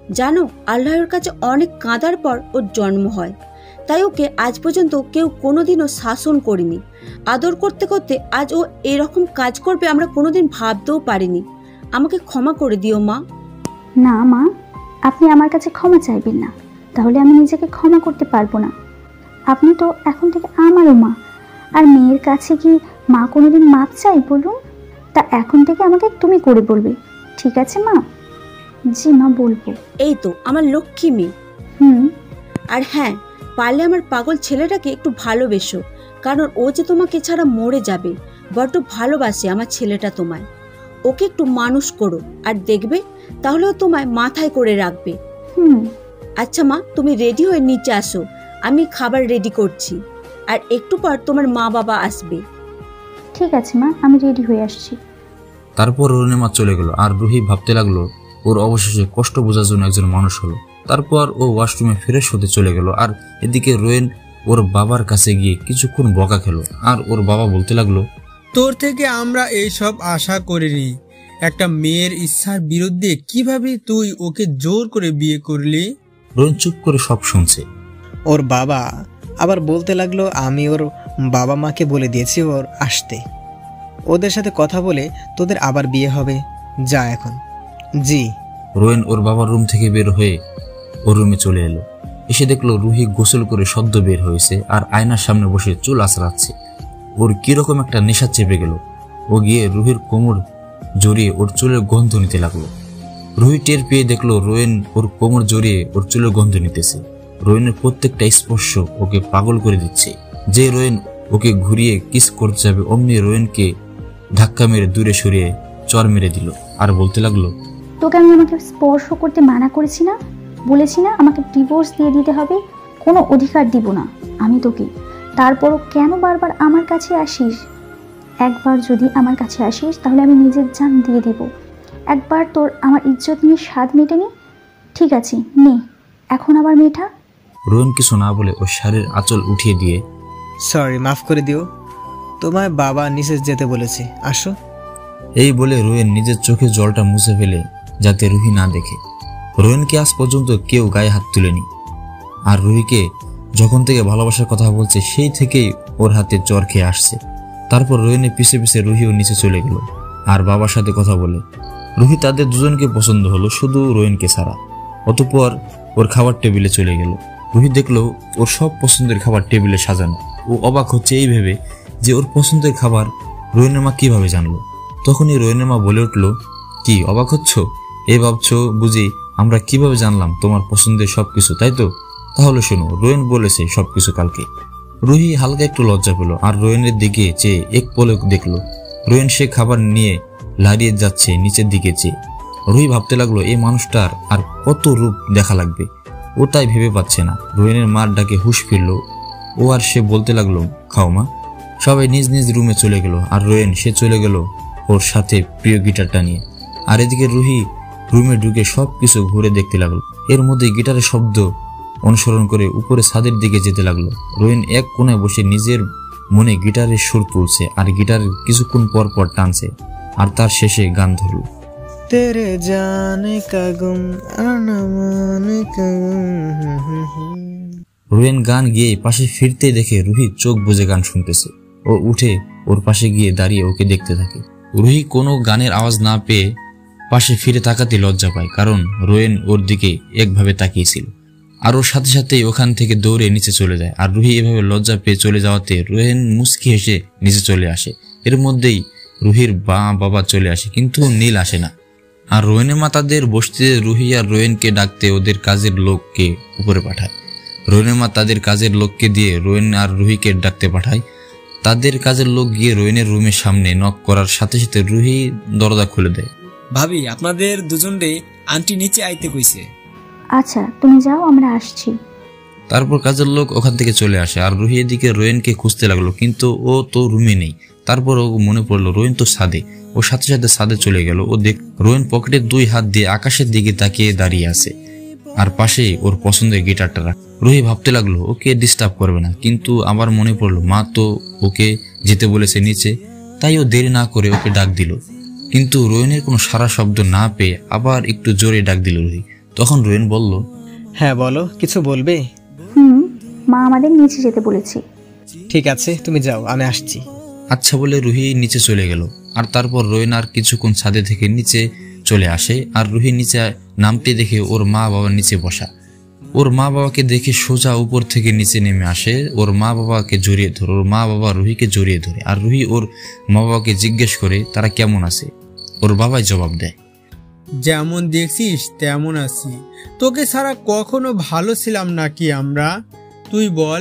জানো, আল্লাহর কাছে অনেক কাঁদার পর ওর জন্ম হয়, তাই ওকে আজ পর্যন্ত কেউ কোনোদিনও শাসন করেনি। আদর করতে করতে আজ ও এরকম কাজ করবে আমরা কোনোদিন ভাবতেও পারিনি। আমাকে ক্ষমা করে দিও মা। না মা, আপনি আমার কাছে ক্ষমা চাইবেন না, তাহলে আমি নিজেকে ক্ষমা করতে পারবো না। আপনি তো এখন থেকে আমারও মা, আর মেয়ের কাছে কি মা কোনোদিন মাপ চাই বলুন? তা এখন থেকে আমাকে তুমি করে বলবে, ঠিক আছে মা? জি মা, বলবো। এই তো আমার লক্ষ্মী মেয়ে। হুম। আর হ্যাঁ, পারলে আমার পাগল ছেলেটাকে একটু ভালোবেসো, কারণ ও যে তোমাকে ছাড়া মরে যাবে। বড্ড ভালোবাসে আমার ছেলেটা তোমায়। ওকে একটু মানুষ করো, আর দেখবে তাহলে ও তোমায় মাথায় করে রাখবে। হুম। আচ্ছা মা, তুমি রেডি হয়ে নিচে আসো, আমি খাবার রেডি করছি, আর একটু পর তোমার মা বাবা আসবে। ঠিক আছে মা, আমি রেডি হয়ে আসছি। তারপর রোয়েনের মা চলে গেল, আর রুহি ভাবতে লাগলো ওর অবশেষে কষ্ট বোঝার জন্য একজন মানুষ হলো। তারপর ও ওয়াশরুমে ফ্রেশ হতে চলে গেল, আর এদিকে রোয়েন ওর বাবার কাছে গিয়ে কিছুক্ষণ বকা খেলো। আর ওর বাবা বলতে লাগলো, তোর থেকে আমরা এইসব আশা করিনি। একটা মেয়ের ইচ্ছার বিরুদ্ধে কিভাবে তুই ওকে জোর করে বিয়ে করলি? রোয়েন চুপ করে সব শুনছে। ওর বাবা আবার বলতে লাগলো, আমি ওর বাবা মাকে বলে দিয়েছি ওর আসতে, ওদের সাথে কথা বলে তোদের আবার বিয়ে হবে। যা এখন। জি। রোয়েন ওর বাবার রুম থেকে বের হয়ে ওর রুমে চলে এলো। এসে দেখলো রুহি গোসল করে সদ্য বের হয়েছে, আর আয়নার সামনে বসে চুল আঁচড়াচ্ছে। ওর কিরকম একটা নেশা চেপে গেল। ও গিয়ে রুহির কোমর জড়িয়ে ওর চুলের গন্ধ নিতে লাগলো। রুহি টের পেয়ে দেখলো রোয়েন ওর কোমর জড়িয়ে ওর চুলের গন্ধ নিতেছে। রোয়েনের প্রত্যেকটা স্পর্শ ওকে পাগল করে দিচ্ছে। যে রোয়েন ওকে ঘুরিয়ে কিস করতে যাবে, অমনি রোয়েনকে ধাক্কা মেরে দূরে সরিয়ে চর মেরে দিল, আর বলতে লাগলো, তোকে আমি আমাকে স্পর্শ করতে মানা করেছি না? বলেছি না আমাকে ডিভোর্স দিয়ে দিতে হবে? কোনো অধিকার দিব না আমি তোকে। তারপরও কেন বারবার আমার কাছে আসিস? একবার যদি আমার কাছে আসিস তাহলে আমি নিজের জান দিয়ে দিব। একবার তোর আমার ইজ্জত নিয়ে স্বাদ মেটেনি, ঠিক আছে নে এখন আবার মেঠা। রোয়েন কিছু না বলে ওর শাড়ির আঁচল উঠিয়ে দিয়ে, সরি, মাফ করে দিও, তোমায় বাবা নিচে যেতে বলেছে, আসো। এই বলে রোয়েন নিজের চোখে জলটা মুছে ফেলে যাতে রুহি না দেখে। রোয়েনকে আজ পর্যন্ত কেউ গায়ে হাত তুলেনি, আর রুহিকে যখন থেকে ভালোবাসার কথা বলছে সেই থেকেই ওর হাতে জ্বর খেয়ে আসছে। তারপর রোয়েনের পিছে পিছে রুহিও নিচে চলে গেল আর বাবার সাথে কথা বলে। রুহি তাদের দুজনকে পছন্দ হলো, শুধু রোয়েনকে ছাড়া। অতঃপর ওর খাবার টেবিলে চলে গেল। রুহি দেখলো ওর সব পছন্দের খাবার টেবিলে সাজানো। ও অবাক হচ্ছে এই ভেবে যে ওর পছন্দের খাবার রোয়েনের মা কিভাবে জানলো। তখনই রোয়েনের মা বলে উঠলো, কি অবাক হচ্ছ? এই ভাবছো বুঝি আমরা কিভাবে জানলাম তোমার পছন্দের সবকিছু, তাই তো? তাহলে শোনো, রোয়েন বলেছে সবকিছু কালকে। রুহি হালকা একটু লজ্জা পেল, আর রোয়েনের দিকে চেয়ে এক পলক দেখলো রোয়েন সে খাবার নিয়ে লাড়িয়ে যাচ্ছে নিচের দিকে চেয়ে। রুহি ভাবতে লাগলো এই মানুষটার আর কত রূপ দেখা লাগবে, ও তাই ভেবে পাচ্ছে না। রোয়েনের মার ডাকে হুঁশ ফিরল ও, আর সে বলতে লাগলো, খাও মা। সবাই নিজ নিজ রুমে চলে গেল, আর রোয়েন সে চলে গেল ওর সাথে প্রিয় গিটারটা নিয়ে। আর এদিকে রুহি রুমে ঢুকে সব কিছু ঘুরে দেখতে লাগলো। এর মধ্যে গিটারের শব্দ অনুসরণ করে উপরে ছাদের দিকে যেতে লাগলো। রোয়েন এক কোণায় বসে নিজের মনে গিটারের সুর তুলছে, আর গিটার কিছুক্ষণ পর পর টানছে, আর তার শেষে গান ধরল, তেরে জানে কা গুম আনা মানে কা গুম। রোয়েন গান গিয়ে পাশে ফিরতে দেখে রুহি চোখ বুজে গান শুনতেছে। ও উঠে ওর পাশে গিয়ে দাঁড়িয়ে ওকে দেখতে থাকে। রুহি কোনো গানের আওয়াজ না পেয়ে পাশে ফিরে তাকাতে লজ্জা পায়, কারণ রোয়েন ওর দিকে একভাবে তাকিয়েছিল। আর ওর সাথে সাথেই ওখান থেকে দৌড়ে নিচে চলে যায়। আর রুহি এভাবে লজ্জা পেয়ে চলে যাওয়াতে রোয়েন মুচকি হেসে নিচে চলে আসে। এর মধ্যেই রুহির মা বাবা চলে আসে, কিন্তু নীল আসে না। আর রোয়েনের মা তাদের বসতে রুহি আর রোয়েনকে ডাকতে ওদের কাজের লোককে উপরে পাঠায়। রোয়েনের মা তাদের কাজের লোককে দিয়ে রোয়েন আর রুহিকে ডাকতে পাঠায়। তাদের কাজের লোক গিয়ে রোয়েনের রুমের সামনে নক করার সাথে সাথে রুহি দরজা খুলে দেয়। ভাবি, আপনাদের দুজনরে আন্টি নিচে আইতে কইছে। আচ্ছা তুমি যাও, আমরা আসছি। তারপর কাজের লোক ওখান থেকে চলে আসে, আর রুহি এদিকে রোয়েনকে খুঁজতে লাগলো, কিন্তু ও তো রুমে নেই। তারপর ও মনে পড়লো রোয়েন তো ছাদে। ও সাথে সাথে ছাদে চলে গেল। ও দেখ রোয়েন পকেটে দুই হাত দিয়ে আকাশের দিকে তাকিয়ে দাঁড়িয়ে আছে, আর পাশেই ওর পছন্দের গিটারটা রাখ। রুহি ভাবতে লাগলো ওকে ডিস্টার্ব করবে না, কিন্তু আবার মনে পড়লো মা তো ওকে যেতে বলেছে নিচে, তাই ও দেরি না করে ওকে ডাক দিল। কিন্তু রোয়েনের কোনো সারা শব্দ না পেয়ে আবার একটু জোরে ডাক দিল রুহি। তখন রোয়েন বলল, হ্যাঁ বলো, কিছু বলবে? হুম, মা আমাদের নিচে যেতে বলেছে। ঠিক আছে, তুমি যাও, আমি আসছি। আচ্ছা বলে রুহি নিচে চলে গেল। আর তারপর রোয়েন আর কিছুক্ষণ ছাদে থেকে নিচে চলে আসে। আর রুহি নিচে নামতে দেখে ওর মা বাবা নিচে বসা। ওর মা বাবাকে দেখে সোজা উপর থেকে নিচে নেমে আসে, ওর মা বাবাকে জড়িয়ে ধরে। ওর মা বাবা রুহিকে জড়িয়ে ধরে। আর রুহি ওর মা বাবাকে জিজ্ঞেস করে তারা কেমন আছে। ওর বাবাই জবাব দেয়, যেমন দেখছিস তেমন আছি। তোকে ছাড়া কখনো ভালো ছিলাম নাকি আমরা, তুই বল?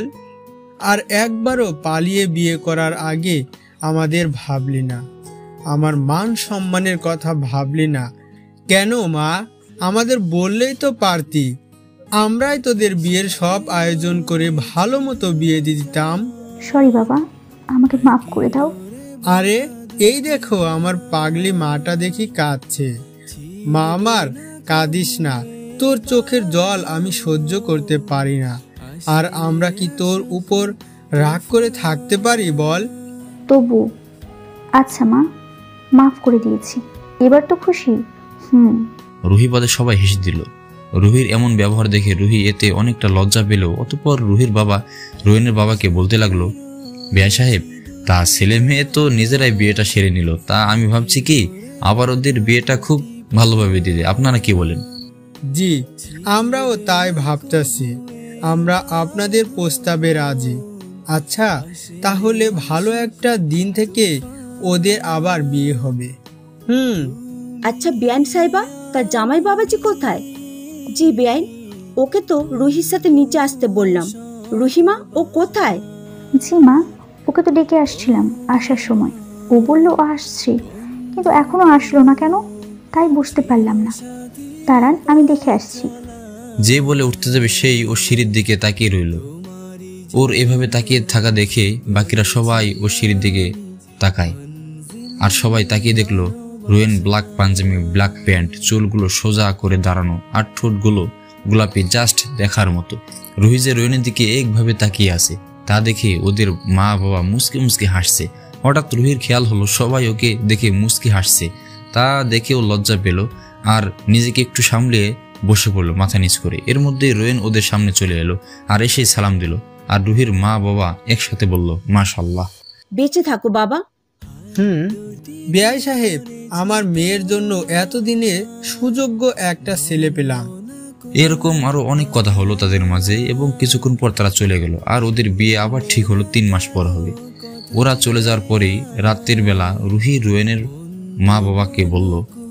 আর একবারও পালিয়ে বিয়ে করার আগে আমাদের ভাবলি না? আমার মান সম্মানের কথা ভাবলি না কেন মা? আমাদের বললেই তো পারতি, আমরাই তোদের বিয়ের সব আয়োজন করে ভালো মতো বিয়ে দিয়ে দিতাম। সরি বাবা, আমাকে মাফ করে দাও। আরে এই দেখো, আমার পাগলি মাটা দেখি কাঁদছে। মা আমার, কাঁদিস না, তোর চোখের জল আমি সহ্য করতে পারি না। আর আমরা কি তোর উপর রাগ করে থাকতে পারি বল? তবু আচ্ছা মা, মাফ করে দিয়েছি, এবার তো খুশি? হুম। রুহি বাদে সবাই হেসে দিল। রুহির এমন ব্যবহার দেখে রুহি এতে অনেকটা লজ্জা পেল। অতঃপর রুহির বাবা রোয়েনের বাবাকে বলতে লাগলো, বিয়া সাহেব, তা ছেলে মেয়ে তো নিজেরাই বিয়েটা সেরে নিল, তা আমি ভাবছি কি আবার ওদের বিয়েটা খুব ভালোভাবে দিতে, আপনারা কি বলেন? জি, আমরাও তাই ভাবতেছি। আমরা আপনাদের প্রস্তাবে রাজি। আচ্ছা, তাহলে ভালো একটা দিন থেকে ওদের আবার বিয়ে হবে। হুম। আচ্ছা বেআইন সাহেবা, তার জামাই বাবাজি কোথায়? জি বেআইন, ওকে তো রুহির সাথে নিচে আসতে বললাম। রুহিমা, ও কোথায়? জি মা, ওকে তো ডেকে আসছিলাম আসার সময়, ও বললো ও আসছে, কিন্তু এখনো আসলো না কেন তাই বুঝতে পারলাম না। দাঁড়ান, আমি দেখে আসছি। যে বলে উঠতে যাবে সেই ও সিঁড়ির দিকে তাকিয়ে রইল। ওর এভাবে তাকিয়ে থাকা দেখে বাকিরা সবাই ও সিঁড়ির দিকে তাকায়। আর সবাই তাকিয়ে দেখলো Rowen black Punjabi, black pant, চুলগুলো সোজা করে দাঁড়ানো, আর ঠোঁটগুলো গোলাপি, জাস্ট দেখার মতো। রুহি যে রোয়েনের দিকে একভাবে তাকিয়ে আছে তা দেখে ওদের মা বাবা মুচকে মুচকে হাসছে। হঠাৎ রুহির খেয়াল হলো সবাই ওকে দেখে মুচকি হাসছে। তা দেখেও লজ্জা পেল আর নিজেকে একটু সামলে বসে পড়লো মাথা নিচ করে। এর মধ্যে রোয়েন ওদের সামনে চলে এলো আর এসে সালাম দিল। আর রুহির মা বাবা একসাথে বলল, মাশাআল্লাহ। বেঁচে থাকো বাবা। হুম। বেআই সাহেব, আমার মেয়ের জন্য এতদিনে সুযোগ্য একটা ছেলে পেলাম। এরকম আরো অনেক কথা হলো তাদের মাঝে এবং কিছুক্ষণ পর তারা চলে গেল। আর ওদের বিয়ে আবার ঠিক হলো তিন মাস পর হবে। ওরা চলে যাওয়ার পরেই রাতের বেলা রুহি রোয়েনের মা বাবাকে বলল,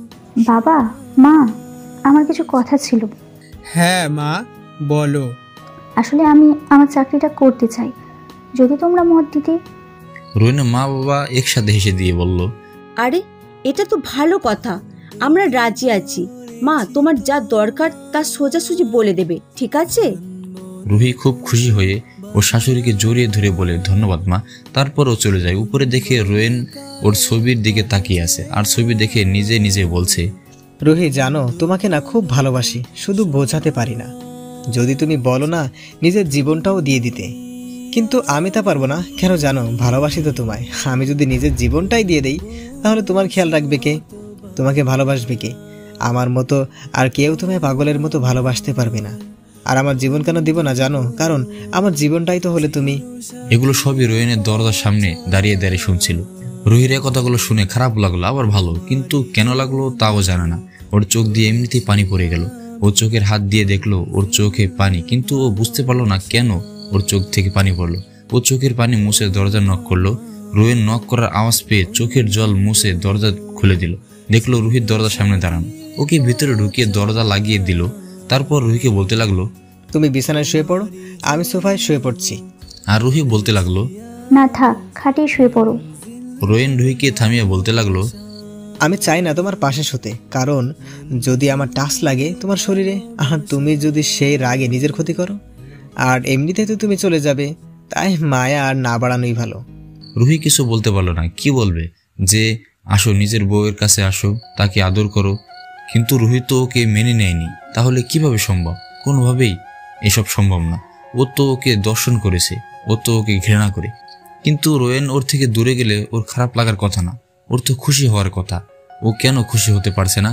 বাবা মা, আমার কিছু কথা ছিল। হ্যাঁ মা, বলো। আসলে আমি আমার চাকরিটা করতে চাই, যদি তোমরা মত দিতে। রোয়েনের মা বাবা একসাথে হেসে দিয়ে বলল, আরে এটা তো ভালো কথা, আমরা রাজি আছি। মা, তোমার যা দরকার তা সোজাসুজি বলে দেবে, ঠিক আছে? রুহি খুব খুশি হয়ে ওর শাশুড়িকে জড়িয়ে ধরে বলে, ধন্যবাদ মা। তারপর ও চলে যায়। উপরে দেখে রোয়েন ওর ছবির দিকে তাকিয়ে আছে আর ছবি দেখে নিজে নিজে বলছে, রুহি জানো, তোমাকে না খুব ভালোবাসি, শুধু বোঝাতে পারি না। যদি তুমি বলো না নিজের জীবনটাও দিয়ে দিতে, কিন্তু আমি তা পারবো না। কেন জানো? ভালোবাসি তো তোমায়। আমি যদি নিজের জীবনটাই দিয়ে দেই তাহলে তোমার খেয়াল রাখবে কে? তোমাকে ভালোবাসবে কে? আমার মতো আর কেউ তোমায় পাগলের মতো ভালোবাসতে পারবে না। আর আমার জীবন কেন দিব না জানো? কারণ আমার জীবনটাই তো হলে তুমি। এগুলো সবই রোয়েনের দরজার সামনে দাঁড়িয়ে দাঁড়িয়ে শুনছিল। রুহির এ কথাগুলো শুনে খারাপ লাগলো, আবার ভালো, কিন্তু কেন লাগলো তাও জানে না। ওর চোখ দিয়ে এমনিতেই পানি পড়ে গেল। ও চোখের হাত দিয়ে দেখলো ওর চোখে পানি, কিন্তু ও বুঝতে পারলো না কেন ওর চোখ থেকে পানি পড়লো। ও চোখের পানি মুছে দরজা নক করলো। রোয়েন নক করার আওয়াজ পেয়ে চোখের জল মুছে দরজা খুলে দিল। দেখলো রুহির দরজার সামনে দাঁড়ানো। ওকে ভিতরে ঢুকিয়ে দরজা লাগিয়ে দিল। তারপর রুহিকে বলতে লাগলো, তুমি বিছানায় শুয়ে পড়ো, আমি সোফায় শুয়ে পড়ছি। আর রুহি বলতে লাগলো, না থাক, খাটিয়ে শুয়ে পড়ো। রোয়েন রুহিকে থামিয়ে বলতে লাগলো, আমি চাই না তোমার পাশে শুতে, কারণ যদি আমার টাচ লাগে তোমার শরীরে আর তুমি যদি সেই রাগে নিজের ক্ষতি করো, আর এমনিতে তো তুমি চলে যাবে, তাই মায়া আর না বাড়ানোই ভালো। রুহি কিছু বলতে পারলো না। কি বলবে? যে আসো নিজের বউয়ের কাছে আসো, তাকে আদর করো। কিন্তু রুহি তো ওকে মেনে নেয়নি। তাহলে কিভাবে সম্ভব? কোনোভাবেই এসব সম্ভব না। ও তো ওকে দর্শন করেছে, ও তো ওকে ঘৃণা করে। কিন্তু রোয়েন ওর থেকে দূরে গেলে ওর খারাপ লাগার কথা না, ওর তো খুশি হওয়ার কথা। ও কেন খুশি হতে পারছে না?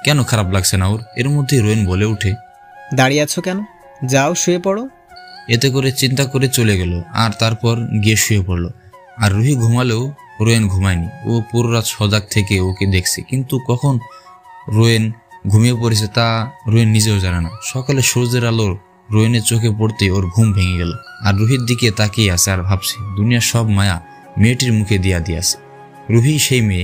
কেন খারাপ লাগছে না ওর? এর মধ্যে রোয়েন বলে উঠে, দাঁড়িয়ে আছো কেন? যাও শুয়ে পড়ো। এতে করে চিন্তা করে চলে গেল আর তারপর গিয়ে শুয়ে পড়ল। আর রুহি ঘুমালেও রোয়েন ঘুমায়নি। ও পুরো রাত সজাগ থেকে ওকে দেখছে, কিন্তু কখন রোয়েন ঘুমিয়ে পড়েছে তা রোয়েন নিজেও জানে না। সকালে সূর্যের আলো রোয়েনের চোখে পড়তে ওর ঘুম ভেঙে গেল। আর রুহির দিকে তাকিয়ে আছে আর ভাবছে দুনিয়ার সব মায়া মেয়েটির মুখে দিয়া দিয়েছে। রুহি সেই মেয়ে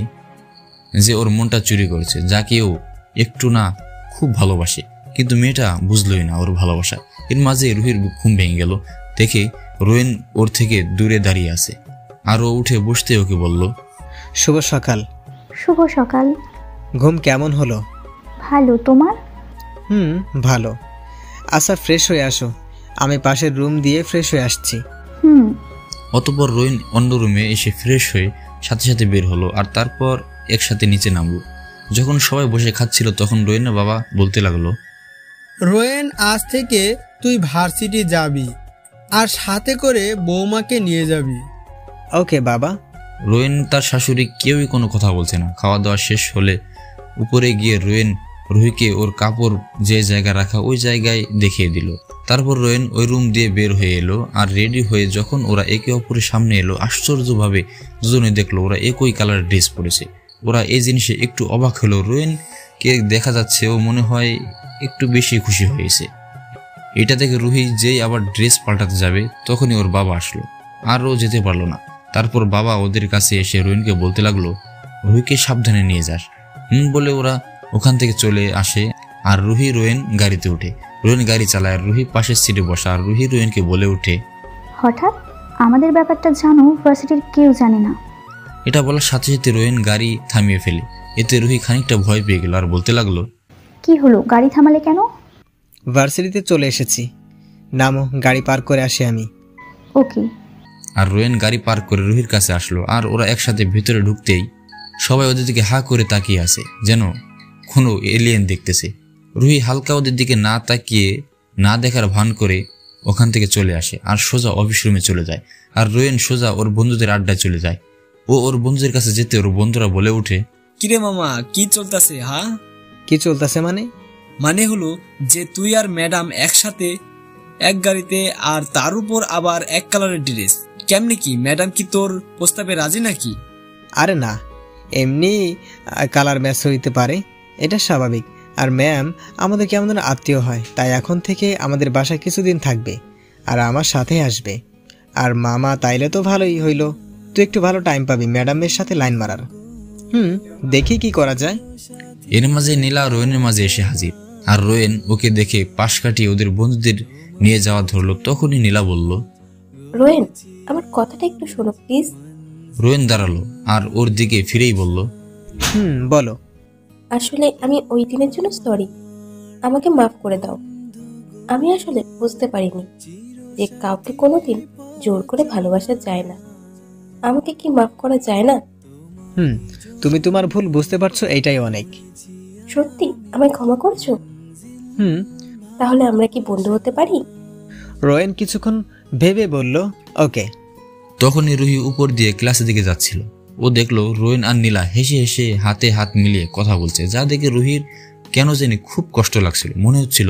যে ওর মনটা চুরি করেছে, যাকে ও একটু না খুব ভালোবাসে, কিন্তু মেয়েটা বুঝলই না ওর ভালোবাসা। এর মাঝে রুহির ঘুম ভেঙে গেল, দেখে রোয়েন ওর থেকে দূরে দাঁড়িয়ে আছে। আর ও উঠে বসতে ওকে বলল, শুভ সকাল। শুভ সকাল। ঘুম কেমন হলো? ভালো, তোমার? হুম, ভালো। আচ্ছা, ফ্রেশ হয়ে আসো, আমি পাশের রুম দিয়ে ফ্রেশ হয়ে আসছি। হুম। অতঃপর রোয়েন অন্য রুমে এসে ফ্রেশ হয়ে সাথে সাথে বের হলো আর তারপর একসাথে নিচে নামলো। যখন সবাই বসে খাচ্ছিল তখন রোয়েনের বাবা বলতে লাগলো, রোয়েন, আজ থেকে তুই ভার্সিটি যাবি আর সাথে করে বৌমাকে নিয়ে যাবি। ওকে বাবা। রোয়েন তার শাশুড়ি কেউই কোনো কথা বলছে না। খাওয়া দাওয়া শেষ হলে উপরে গিয়ে রোয়েন রুহিকে ওর কাপড় যে জায়গায় রাখা ওই জায়গায় দেখিয়ে দিল। তারপর রোয়েন ওই রুম দিয়ে বের হয়ে এলো আর রেডি হয়ে যখন ওরা একে অপরের সামনে এলো, আশ্চর্যভাবে দুজনে দেখলো ওরা একই কালার ড্রেস পরেছে। ওরা এই জিনিসে একটু অবাক হলো। রোয়েনকে দেখা যাচ্ছে ও মনে হয় একটু বেশি খুশি হয়েছে। এটা দেখে রুহি যেই আবার ড্রেস পাল্টাতে যাবে তখনই ওর বাবা আসলো আর ও যেতে পারলো না। তারপর বাবা ওদের কাছে এসে রোয়েনকে বলতে লাগলো, রুহিকে সাবধানে নিয়ে যাস। হুম বলে ওরা ওখান থেকে চলে আসে আর রুহি রোয়েন গাড়িতে উঠে। রোয়েন গাড়ি চালায় আর রুহি পাশের সিটে বসা। আর রুহি রোয়েনকে বলে উঠে, হঠাৎ আমাদের ব্যাপারটা জানো ভার্সিটির কেউ জানে না। এটা বলার সাথে সাথে রোয়েন গাড়ি থামিয়ে ফেলে। এতে রুহি খানিকটা ভয় পেয়ে গেল আর বলতে লাগলো, কি হলো, গাড়ি থামালে কেন? ভার্সিটিতে চলে এসেছি, নামো, গাড়ি পার্ক করে আসি আমি। ওকে। আর রোয়েন গাড়ি পার্ক করে রুহির কাছে আসলো আর ওরা একসাথে ভিতরে ঢুকতেই সবাই ওদের দিকে হা করে তাকিয়ে আছে, যেন কোনো এলিয়েন দেখতেছে। রুহি হালকা ওদের দিকে না তাকিয়ে না দেখার ভান করে ওখান থেকে চলে আসে আর সোজা অফিস রুমে চলে যায়। আর রোয়েন সোজা ওর বন্ধুদের আড্ডায় চলে যায়। ও ওর বন্ধুদের কাছে যেতে ওর বন্ধুরা বলে উঠে, কিরে মামা, কি চলতেছে? হ্যাঁ, কি চলতেছে মানে? মানে হলো যে তুই আর ম্যাডাম একসাথে এক গাড়িতে, আর তার উপর আবার এক কালারের ড্রেস। কেমনে কি? ম্যাডাম কি তোর প্রস্তাবে রাজি নাকি? আরে না, এমনি কালার ম্যাচ হইতে পারে, এটা স্বাভাবিক। আর ম্যাম আমাদের কেমন যেন আত্মীয় হয়, তাই এখন থেকে আমাদের বাসায় কিছুদিন থাকবে আর আমার সাথে আসবে। আর মামা তাইলে তো ভালোই হইল, তুই একটু ভালো টাইম পাবি ম্যাডামের সাথে লাইন মারার। হুম, দেখি কি করা যায়। এর মাঝে নীলা রোয়েনের মাঝে এসে হাজির। আর রোয়েন ওকে দেখে পাশ কাটিয়ে ওদের বন্ধুদের নিয়ে যাওয়া ধরলো। তখনই নীলা বলল, রোয়েন, আমার কথাটা একটু শোনো প্লিজ। রোয়েন দাঁড়ালো আর ওর দিকে ফিরেই বলল, হুম বলো। আসলে আমি ওই দিনের জন্য সরি, আমাকে মাফ করে দাও। আমি আসলে বুঝতে পারিনি যে কাউকে কোনোদিন জোর করে ভালোবাসা যায় না। আমাকে কি মাফ করা যায় না? হুম, তুমি তোমার ভুল বুঝতে পারছো, এইটাই অনেক। সত্যি আমায় ক্ষমা করছো? হুম। তাহলে আমরা কি বন্ধু হতে পারি? রোয়েন কিছুক্ষণ ভেবে বলল, ওকে। তখনই রুহি উপর দিয়ে ক্লাসের দিকে যাচ্ছিল। ও দেখলো রোয়েন আর নীলা হেসে হেসে হাতে হাত মিলিয়ে কথা বলছে, যা দেখে রুহির কেন জানি খুব কষ্ট লাগছিল। মনে হচ্ছিল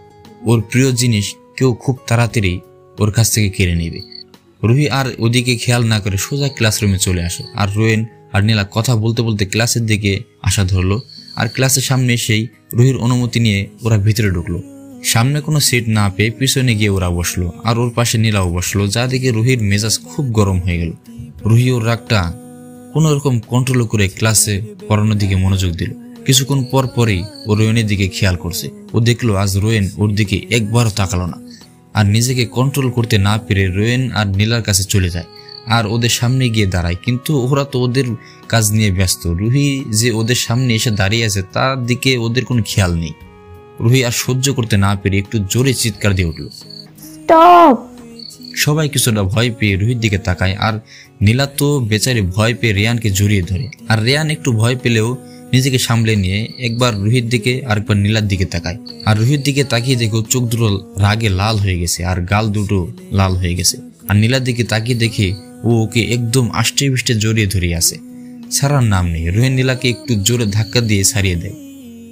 ওর প্রিয় জিনিস কেউ খুব তাড়াতাড়ি ওর কাছ থেকে কেড়ে নেবে। রুহি আর ওদিকে খেয়াল না করে সোজা ক্লাসরুমে চলে আসে। আর রোয়েন আর নীলা কথা বলতে বলতে ক্লাসের দিকে আসা ধরলো। আর ক্লাসের সামনে এসেই রুহির অনুমতি নিয়ে ওরা ভিতরে ঢুকলো। সামনে কোনো সিট না পেয়ে পিছনে গিয়ে ওরা বসলো আর ওর পাশে নীলাও বসলো, যা দেখে রুহির মেজাজ খুব গরম হয়ে গেল। রুহি ওর রাগটা কোনো রকম কন্ট্রোল করে ক্লাসে পড়ানোর দিকে মনোযোগ দিল। কিছুক্ষণ পর পরেই ও রোয়েনের দিকে খেয়াল করছে। ও দেখলো আজ রোয়েন ওর দিকে একবারও তাকালো না। আর নিজেকে কন্ট্রোল করতে না পেরে রোয়েন আর নীলার কাছে চলে যায় আর ওদের সামনে গিয়ে দাঁড়ায়, কিন্তু ওরা তো ওদের কাজ নিয়ে ব্যস্ত। রুহি যে ওদের সামনে এসে দাঁড়িয়ে আছে তার দিকে ওদের কোনো খেয়াল নেই। রুহি আর সহ্য করতে না পেরে একটু জোরে চিৎকার দিয়ে উঠল, স্টপ! সবাই কিছুটা ভয় পেয়ে রুহির দিকে তাকায়। আর নীলা তো বেচারি ভয় পেয়ে রেয়ানকে জড়িয়ে ধরে। আর রেয়ান একটু ভয় পেলেও নিজেকে সামলে নিয়ে একবার রুহির দিকে আর একবার নীলার দিকে তাকায়। আর রুহির দিকে তাকিয়ে দেখে চোখ দুটো রাগে লাল হয়ে গেছে আর গাল দুটো লাল হয়ে গেছে। আর নীলার দিকে তাকিয়ে দেখে ও ওকে একদম আষ্টে পিষ্টে জড়িয়ে ধরিয়ে আছে, ছাড়ার নাম নেই। রোহিন নীলাকে একটু জোরে ধাক্কা দিয়ে ছাড়িয়ে দেয়।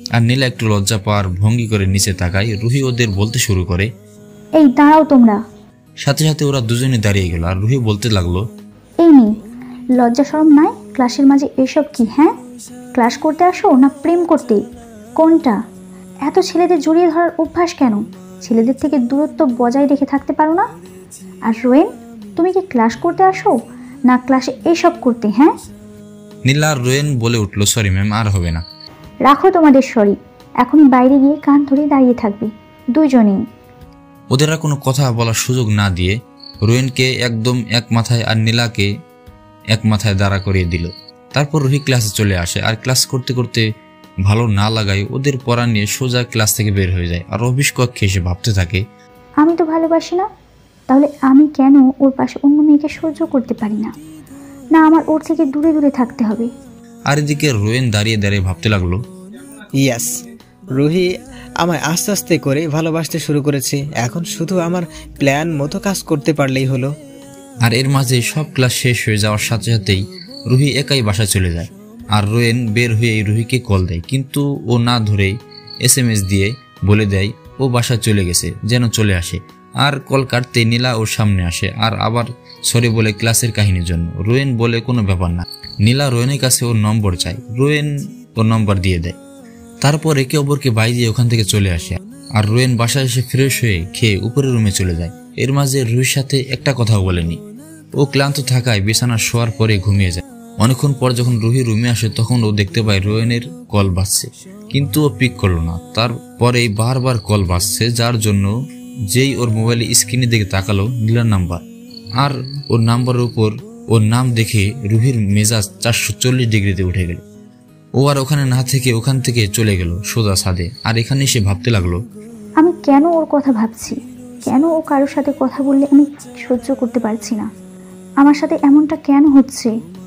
আর নীলা একটু লজ্জা পাওয়ার ভঙ্গি করে নিচে তাকায়। রুহি ওদের বলতে শুরু করে, এই দাঁড়াও তোমরা। সাথে সাথে ওরা দুজনে দাঁড়িয়ে গেল। আর রুহি বলতে লাগলো, এই নি লজ্জা শরম নাই? ক্লাসের মাঝে এসব কি? হ্যাঁ, ক্লাস করতে আসো না প্রেম করতে? কোনটা? এত ছেলেদের জড়িয়ে ধরার অভ্যাস কেন? ছেলেদের থেকে দূরত্ব বজায় রেখে থাকতে পারো না? আর রোয়েন, তুমি কি ক্লাস করতে আসো না ক্লাসে এসব করতে? হ্যাঁ। নীলা আর রোয়েন বলে উঠলো, সরি ম্যাম, আর হবে না। রাখো তোমাদের সরি, এখন বাইরে গিয়ে কান ধরে দাঁড়িয়ে থাকবে দুইজনেই। ওদের আর কোনো কথা বলার সুযোগ না দিয়ে রোয়েনকে একদম এক মাথায় আর নীলাকে এক মাথায় দাঁড়া করিয়ে দিল। তারপর রুহি ক্লাসে চলে আসে। আর ক্লাস করতে করতে ভালো না লাগায় ওদের পড়া নিয়ে সোজা ক্লাস থেকে বের হয়ে যায়। আর অফিস কক্ষে এসে ভাবতে থাকে, আমি তো ভালোবাসি না, তাহলে আমি কেন ওর পাশে অন্য মেয়েকে সহ্য করতে পারি না? না আমার ওর থেকে দূরে দূরে থাকতে হবে? আর এদিকে রোয়েন দাঁড়িয়ে দাঁড়িয়ে ভাবতে লাগলো, ইয়াস, রুহি আমায় আস্তে আস্তে করে ভালোবাসতে শুরু করেছে। এখন শুধু আমার প্ল্যান মতো কাজ করতে পারলেই হলো। আর এর মাঝে সব ক্লাস শেষ হয়ে যাওয়ার সাথে সাথেই রুহি একাই বাসায় চলে যায়। আর রোয়েন বের হয়ে রুহিকে কল দেয়, কিন্তু ও না ধরেই এস এম এস দিয়ে বলে দেয় ও বাসায় চলে গেছে, যেন চলে আসে। আর কল কাটতে নীলা ওর সামনে আসে আর আবার সরি বলে ক্লাসের কাহিনীর জন্য। রোয়েন বলে কোনো ব্যাপার না। নীলা রোয়েনের কাছে ওর নম্বর চায়, রোয়েন ওর নম্বর দিয়ে দেয়। তারপর একে অপরকে বাই দিয়ে ওখান থেকে চলে আসে। আর রোয়েন বাসায় এসে ফ্রেশ হয়ে খেয়ে উপরের রুমে চলে যায়। এর মাঝে রুহির সাথে একটা কথাও বলেনি। ও ক্লান্ত থাকায় বিছানা শোয়ার পরে ঘুমিয়ে যায়। অনেকক্ষণ পর যখন রুহি রুমে আসে তখন ও দেখতে পায় রোয়েনের কল বাজছে, কিন্তু ও পিক করলো না। তারপরেই বারবার কল বাজছে, যার জন্য যেই ওর মোবাইলে স্ক্রিনের দিকে তাকালো নীলার নাম্বার। আর ওর নাম্বারের উপর ওর নাম দেখে রুহির মেজাজ চারশো চল্লিশ ডিগ্রিতে উঠে গেল। ও আর ওখানে না থেকে ওখান থেকে চলে গেল সোজা ছাদে। আর এখানে সে ভাবতে লাগলো, আমি কেন ওর কথা ভাবছি? কেন ও কারোর সাথে কথা বললে আমি সহ্য করতে পারছি না? আমার সাথে এমনটা কেন হচ্ছে?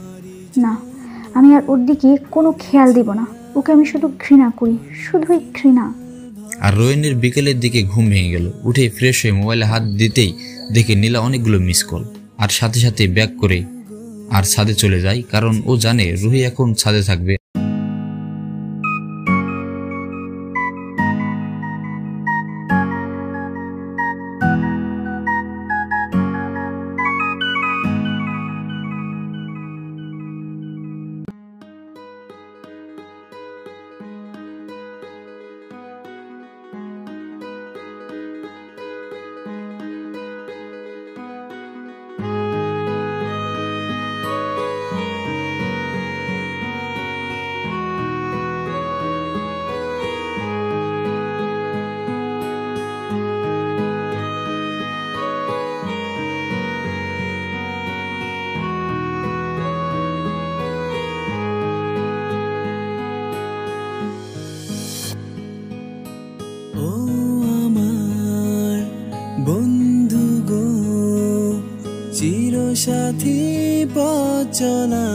না, আমি আর ওর দিকে কোনো খেয়াল দেব না। ওকে আমি শুধু ঘৃণা করি, শুধুই ঘৃণা। আর রোয়েনের বিকেলের দিকে ঘুম ভেঙে গেল। উঠে ফ্রেশ হয়ে মোবাইলে হাত দিতেই দেখে নীলা অনেকগুলো মিস কল। আর সাথে সাথে ব্যাক করে আর ছাদে চলে যায়, কারণ ও জানে রুহি এখন ছাদে থাকবে। সাথী পচলা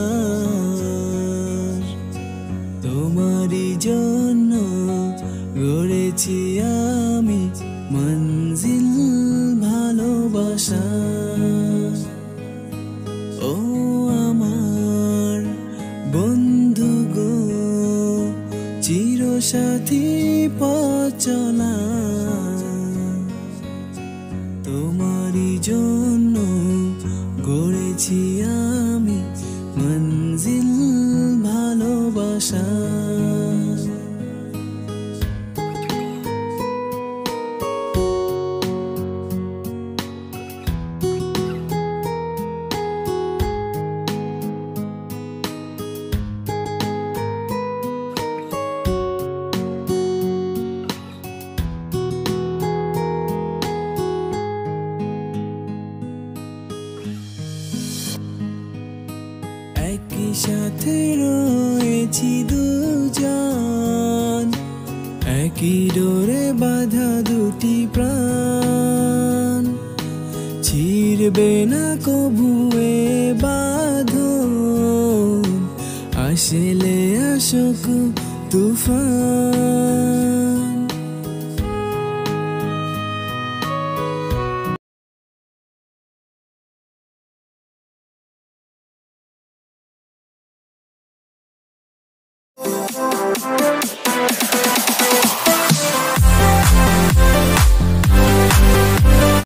তোমারই জন্য গড়েছি আমি মঞ্জিল ভালোবাসা। ও আমার বন্ধু গো, চিরসাথী পচলা তোমারই জন্য গড়েছি আমি মঞ্জিল ভালোবাসা। একই সাথে রয়েছি দুজন, একই ডোরে বাঁধা দুটি প্রাণ, ছিড়বে না কবুয়ে বাঁধন, আসলে আসুক তুফান।